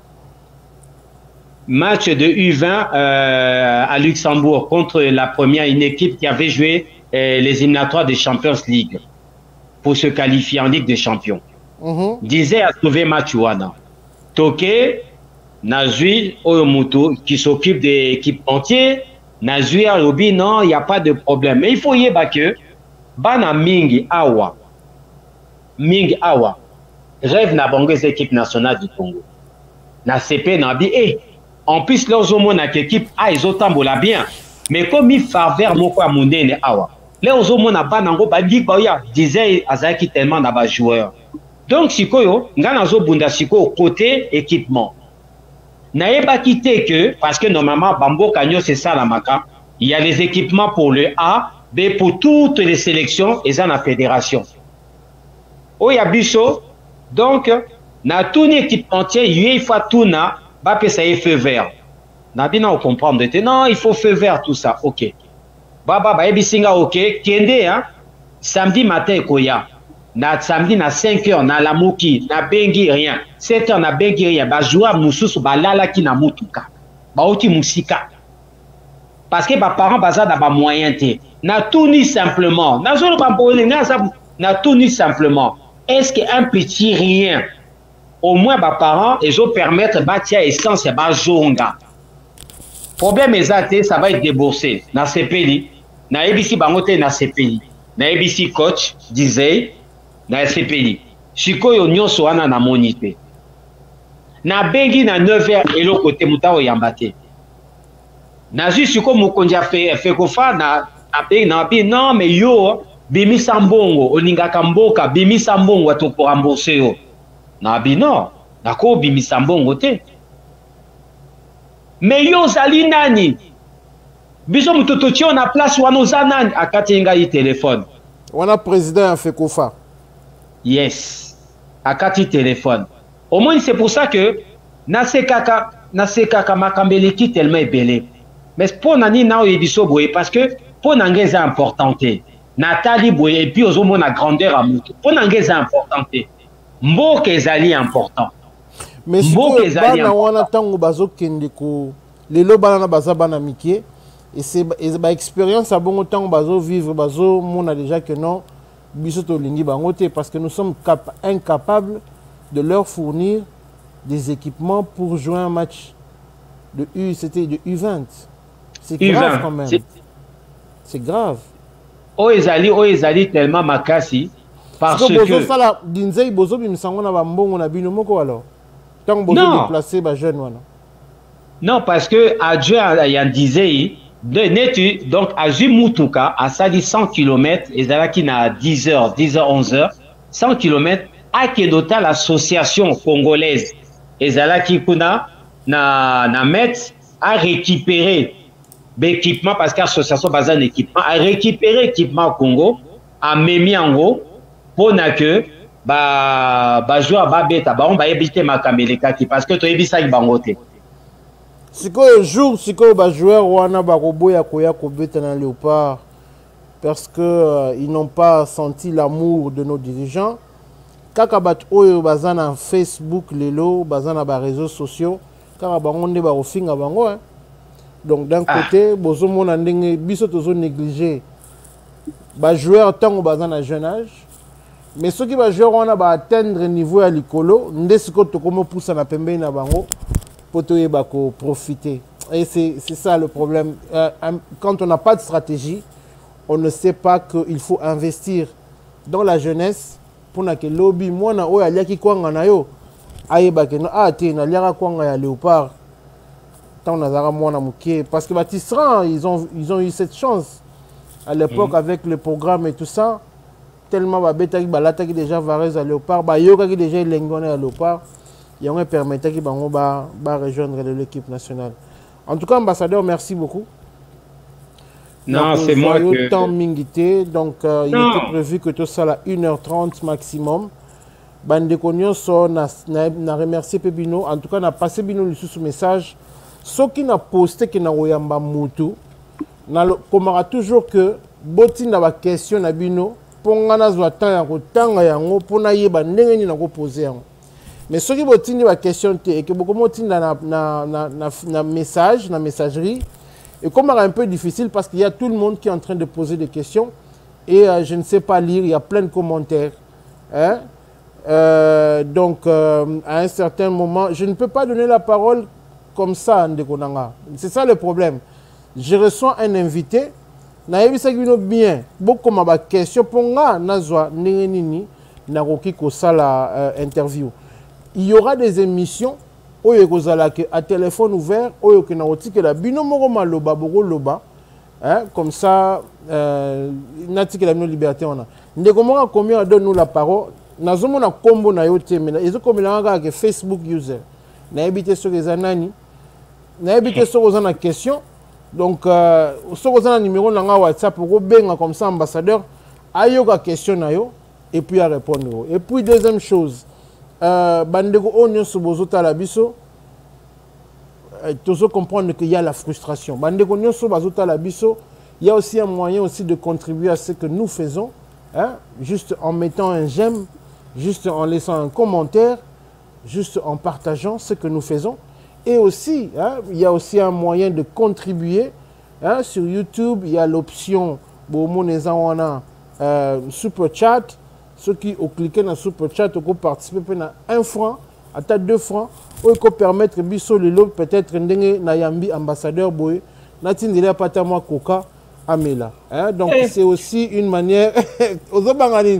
Match de U vingt euh, à Luxembourg contre la première, une équipe qui avait joué euh, les éliminatoires des Champions League pour se qualifier en Ligue des Champions. Mm-hmm. Disait à sauver match wana. Toke, Nazui Oyomuto qui s'occupe de l'équipe entière. Nazui Arobi, non, il n'y a pas de problème. Mais il faut y avoir que Bana Mingi Awa, Mingi Awa, rêve na bangue équipe nationale du Congo. Na C P Nabi, et en plus, leurs hommes na équipe, ah, ils ont tambola bien. Mais comme il faveur moko amundene Awa, leurs hommes na banango, badi baya, disait Azaki tellement d'aba joueurs. Donc, sikoyo, nganazo bunda siko côté équipement. N'ayez pas quitté que, parce que normalement, Bambo Kanyo, c'est ça la maca, il y a les équipements pour le A, B pour toutes les sélections et ça la fédération. Oh, il y a Bisso, donc, na tout une équipe entière, il faut tout na, bah, ça y est feu vert. Na bien, on comprend, non, il faut feu vert, tout ça, ok. Baba, bah, ebisinga, ok, Kende, hein, samedi matin, koya. Na samedi na cinq heures na lamuki na bengi rien sept heures na bengi rien ba joua mususu ba lala ki na mutuka ba oti musika parce que mes parents baza na ba moyen te na tout ni simplement na zolo ba bolé na tout ni simplement est-ce qu'un petit rien au moins mes parents ils ont permettre batia essence ya ba jonga problème exact ça va être déboursé na C P I na ebisi bango te na C P I na ebisi coach disait na C P I sikoyo nyonso wana na monité na bengi na neuf heures eloko te mutao yamba te na juste sikoyo mokonzi fait fekofa na abengi na bi non mais yo bimisa mbongo olingaka mboka bimisa mbongo ato ko rembourser yo na bi non nako bimisa mbongo te mais yo zali nani biso mutoto tio na place wana oza nani akati ngai téléphone wana président fait fekofa yes akati téléphone au moins c'est pour ça que na sekaka na sekaka makambeleki tellement ebele mais pour nani na oyebiso boye parce que pour nangeza importante natali boye et puis ozo mona grandeur à mutu pour nangeza importante mboka ezali important mais mboka ezali bana wana tango bazokende ko lelo bana na baza bana mikie et c'est ba expérience à bon tango bazo vivre bazo mona déjà que non biso to lingi bango te parce que nous sommes incapables de leur fournir des équipements pour jouer un match de U, c'était de U vingt. C'est grave quand même. C'est grave. Oh ezali, oh ezali tellement makasi parce que bozo sala dinzei bozo bimisango na bambongo na bino moko alors. Tant bozo déplacer ba jeune wana. Non parce que adjoint ya disait de donc à Jumutuka à ça dit cent kilomètres ezalaki na dix heures, dix heures, onze heures, cent kilomètres à Kedota l'association congolaise ezalaki kuna na na mettre à récupérer l'équipement parce que l'association basée en équipement à récupérer l'équipement au Congo à Memi en gros pour que ba ba jouer ba beta ba on va éviter ma caméléka qui parce que tu éviter ça bangote siko jour siko ba joueur wana ba roboya koya ko beta na Léopard parce que euh, ils n'ont pas senti l'amour de nos dirigeants kaka bat oyo bazana Facebook lelo bazana ba réseaux sociaux kaka bango nde ba ofinga bango hein. Donc d'un ah. côté bozo mona ndenge biso tozo négliger ba joueur tango bazana jeune âge mais ceux qui ba joueur wana ba atteindre niveau ya likolo nde siko tokomo poussa na pembe na bango pour to yeba ko profiter et c'est c'est ça le problème euh, quand on n'a pas de stratégie on ne sait pas qu'il faut investir dans la jeunesse pour que lobby mwana oyo aliaki kwanga na yo ayeba ke no ah te na liaka kwanga ya Léopard tant nazara mwana mukie parce que Batisseran ils ont ils ont eu cette chance à l'époque mmh. avec le programme et tout ça tellement ba betaki balataki déjà Varese à Léopard ba yokaki déjà lengone à Léopard et on permettait ki bango ba ba rejoindre l'équipe nationale. En tout cas ambassadeur merci beaucoup. Non, c'est moi que... temps mingité, donc euh, il était prévu que tout ça à une heure trente maximum. Bande Konyoso na na remercié Pebino, en tout cas n'a passé Bino le sous message. Ce qui n'a posté que na oyamba mutu, na komara toujours que boti na ba question na Bino, pongana zwa temps ya kotanga yango pona yeba ndenge ni na ko poser yango. Mais ce qui boti ni ba question te et que beaucoup moti na na na na, na message, na messagerie. Et comme c'est un peu difficile parce qu'il y a tout le monde qui est en train de poser des questions et euh, je ne sais pas lire, il y a plein de commentaires. Hein? Euh, donc, euh, à un certain moment, je ne peux pas donner la parole comme ça, Ndekonanga. C'est ça le problème. Je reçois un invité, naïbisa bien, beaucoup de questions pour nga, nazwa, nengenini, naroki kosala interview. Il y aura des émissions. Oyo kozala ke à téléphone ouvert oyo ke na otikela bino moko maloba boko loba hein comme ça euh natikela bino liberté on a ndeko moko combien donne nous la parole nazomona kombo na yo temela ezokomela nga ke Facebook user na ebité sur les anani na ebité sur aux na question donc euh sur aux na numéro na nga WhatsApp ko benga comme ça ambassadeur ayoka question na yo et puis à répondre et puis deuxième chose Euh, bandeko onyo sobozo tala biso euh, toujours comprendre qu'il y a la frustration bandeko onyo sobozo tala biso il y a aussi un moyen aussi de contribuer à ce que nous faisons hein, juste en mettant un j'aime juste en laissant un commentaire juste en partageant ce que nous faisons et aussi hein, il y a aussi un moyen de contribuer Hein, sur YouTube, il y a l'option euh, Super Chat. Ceux qui ont cliqué dans Super Chat, ont participé à un franc, à deux francs, ou qui permettre peut-être Nayambi ambassadeur Boy, Natindile Patama Koka Amela. Hein, donc c'est aussi une manière. non,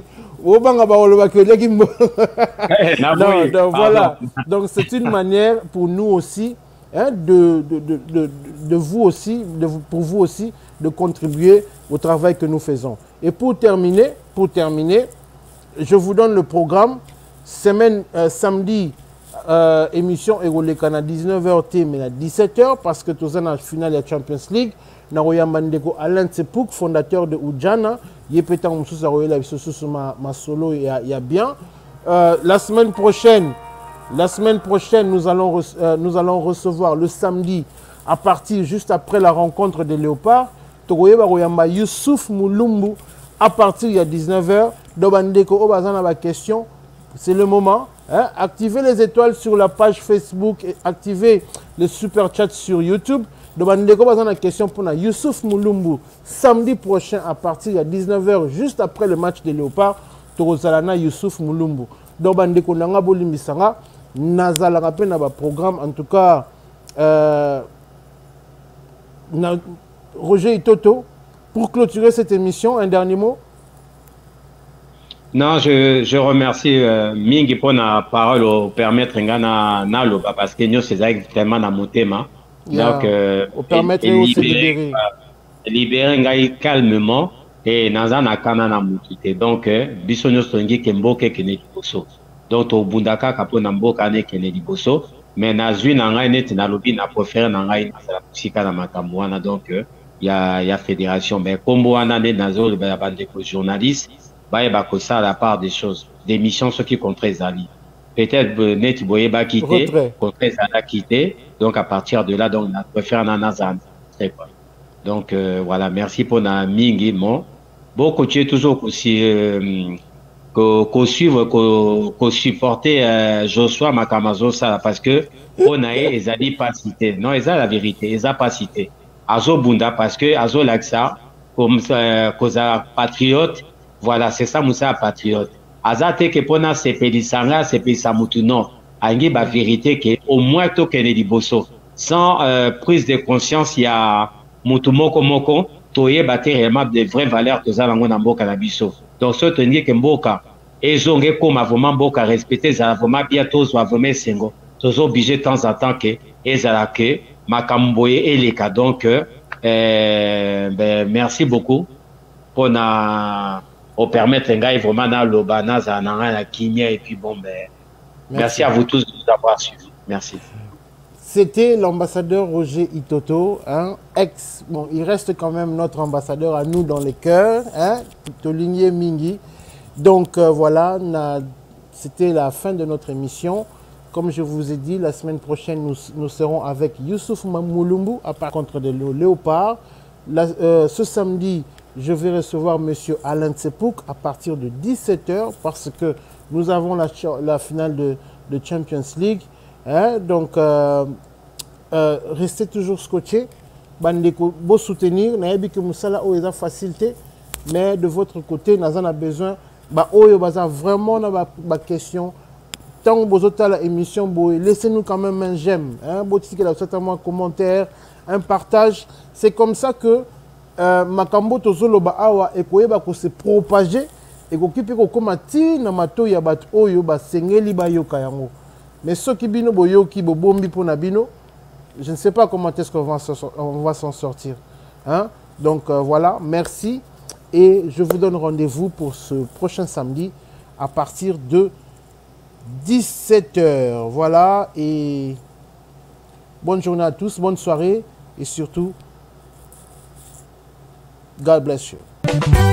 donc voilà. Donc c'est une manière pour nous aussi. Hein, de, de, de, de, de vous aussi, de, pour vous aussi, de contribuer au travail que nous faisons. Et pour terminer, pour terminer, je vous donne le programme. Semaine, euh, samedi, euh, émission Eurolekana dix-neuf heures T, mais à dix-sept heures, parce que tout ça, dans la finale de la Champions League, Naroya Mandeko Alain Tsepouk, fondateur de Oudjana, Yepeta Moussous Aroyela, ma solo, il y a bien. Euh, la semaine prochaine, La semaine prochaine, nous allons, euh, nous allons recevoir le samedi, à partir juste après la rencontre des Léopards, Togoyeba Royamba Youssouf Moulumbu, à partir il y a dix-neuf heures. Dobandeko Obazana ma question, c'est le moment. Hein? Activez les étoiles sur la page Facebook et activez le super chat sur YouTube. Dobandeko Obazana question pour na Youssouf Moulumbu, samedi prochain, à partir il y a dix-neuf heures, juste après le match des Léopards, Togozalana Youssouf Moulumbu. Dobandeko Nanga Bolimbisanga. Nazala pe na ba programme en tout cas euh, na, Roger Itoto, pour clôturer cette émission, un dernier mot. Non, je, je remercie euh, Mingi pour la parole au permettre na na loba parce que nous c'est vraiment na motema. Yeah. Donc euh, au permettre et, et libérer euh, libérer ngai calmement et nazana kana na mutite. Donc euh, biso nyo songi kemboke kene boso. Donc au bundaka kapo na mboka ne kene liboso mais na zui na ngai net na lobi na préféré na ngai na sala kusika na makambo wana. Donc il euh, y a il y a fédération mais kombo wana ne nazo le ba bande ko journaliste ba ba ko ça la part des choses des missions ceux qui contre Zali peut-être net boye ba quitter contre Zali quitter. Donc à partir de là donc na préféré na nazan c'est quoi. Donc euh, voilà, merci pour na mingi mon beaucoup tu es toujours aussi euh, qu'on suivre, qu'on supporter euh, Joshua Makamazo ça parce que on a les a dit pas cité non ils a la vérité ils a pas cité Azo Bunda parce que Azo Laxa comme euh, cause patriote voilà c'est ça Moussa patriote Azate que pona c'est pédisanga c'est pédisamutu non angi ba vérité que au moins to Kennedy Bosso sans euh, prise de conscience il y a mutumoko moko toye bater réellement de vraies valeurs que ça lango na mboka na biso. Donc ce tenir que mboka et zonge comme vraiment mboka respecter ça vraiment bien tous va vraiment sengo tous obligé de temps en temps que ezala que makamboye et les cas. Donc euh, ben merci beaucoup pour na au permettre ngai vraiment na lobana za na na kinya et puis bon ben merci, merci à vous tous de nous avoir suivis. Merci. C'était l'ambassadeur Roger Itoto, hein, ex, bon, il reste quand même notre ambassadeur à nous dans les cœurs, hein, Toligné Mingi. Donc euh, voilà, c'était la fin de notre émission. Comme je vous ai dit, la semaine prochaine, nous, nous serons avec Youssouf Moulumbu à part contre des Léopards. La, euh, ce samedi, je vais recevoir M. Alain Tsepouk à partir de dix-sept heures parce que nous avons la, la finale de, de Champions League. Hein, donc, euh, euh, restez toujours scotché. Bandeko, beau soutenir. Naïbi que Moussala o a facilité, mais de votre côté, nous avons besoin. Bah, oyo baza vraiment na ba, ba question. Tant que vous avez la émission, laissez-nous quand même un j'aime, hein, un commentaire, un partage. C'est comme ça que euh, Makambo tozolo ba awa et koyeba ko se propager et ko kipe ko komati na mato ya bat oyo ba sengeli ba yoka yango. Mais ceux qui bino boyoki bo bombi pour nabino, je ne sais pas comment est-ce qu'on va s'en sortir. Hein? Donc euh, voilà, merci. Et je vous donne rendez-vous pour ce prochain samedi à partir de dix-sept heures. Voilà. Et bonne journée à tous, bonne soirée. Et surtout, God bless you.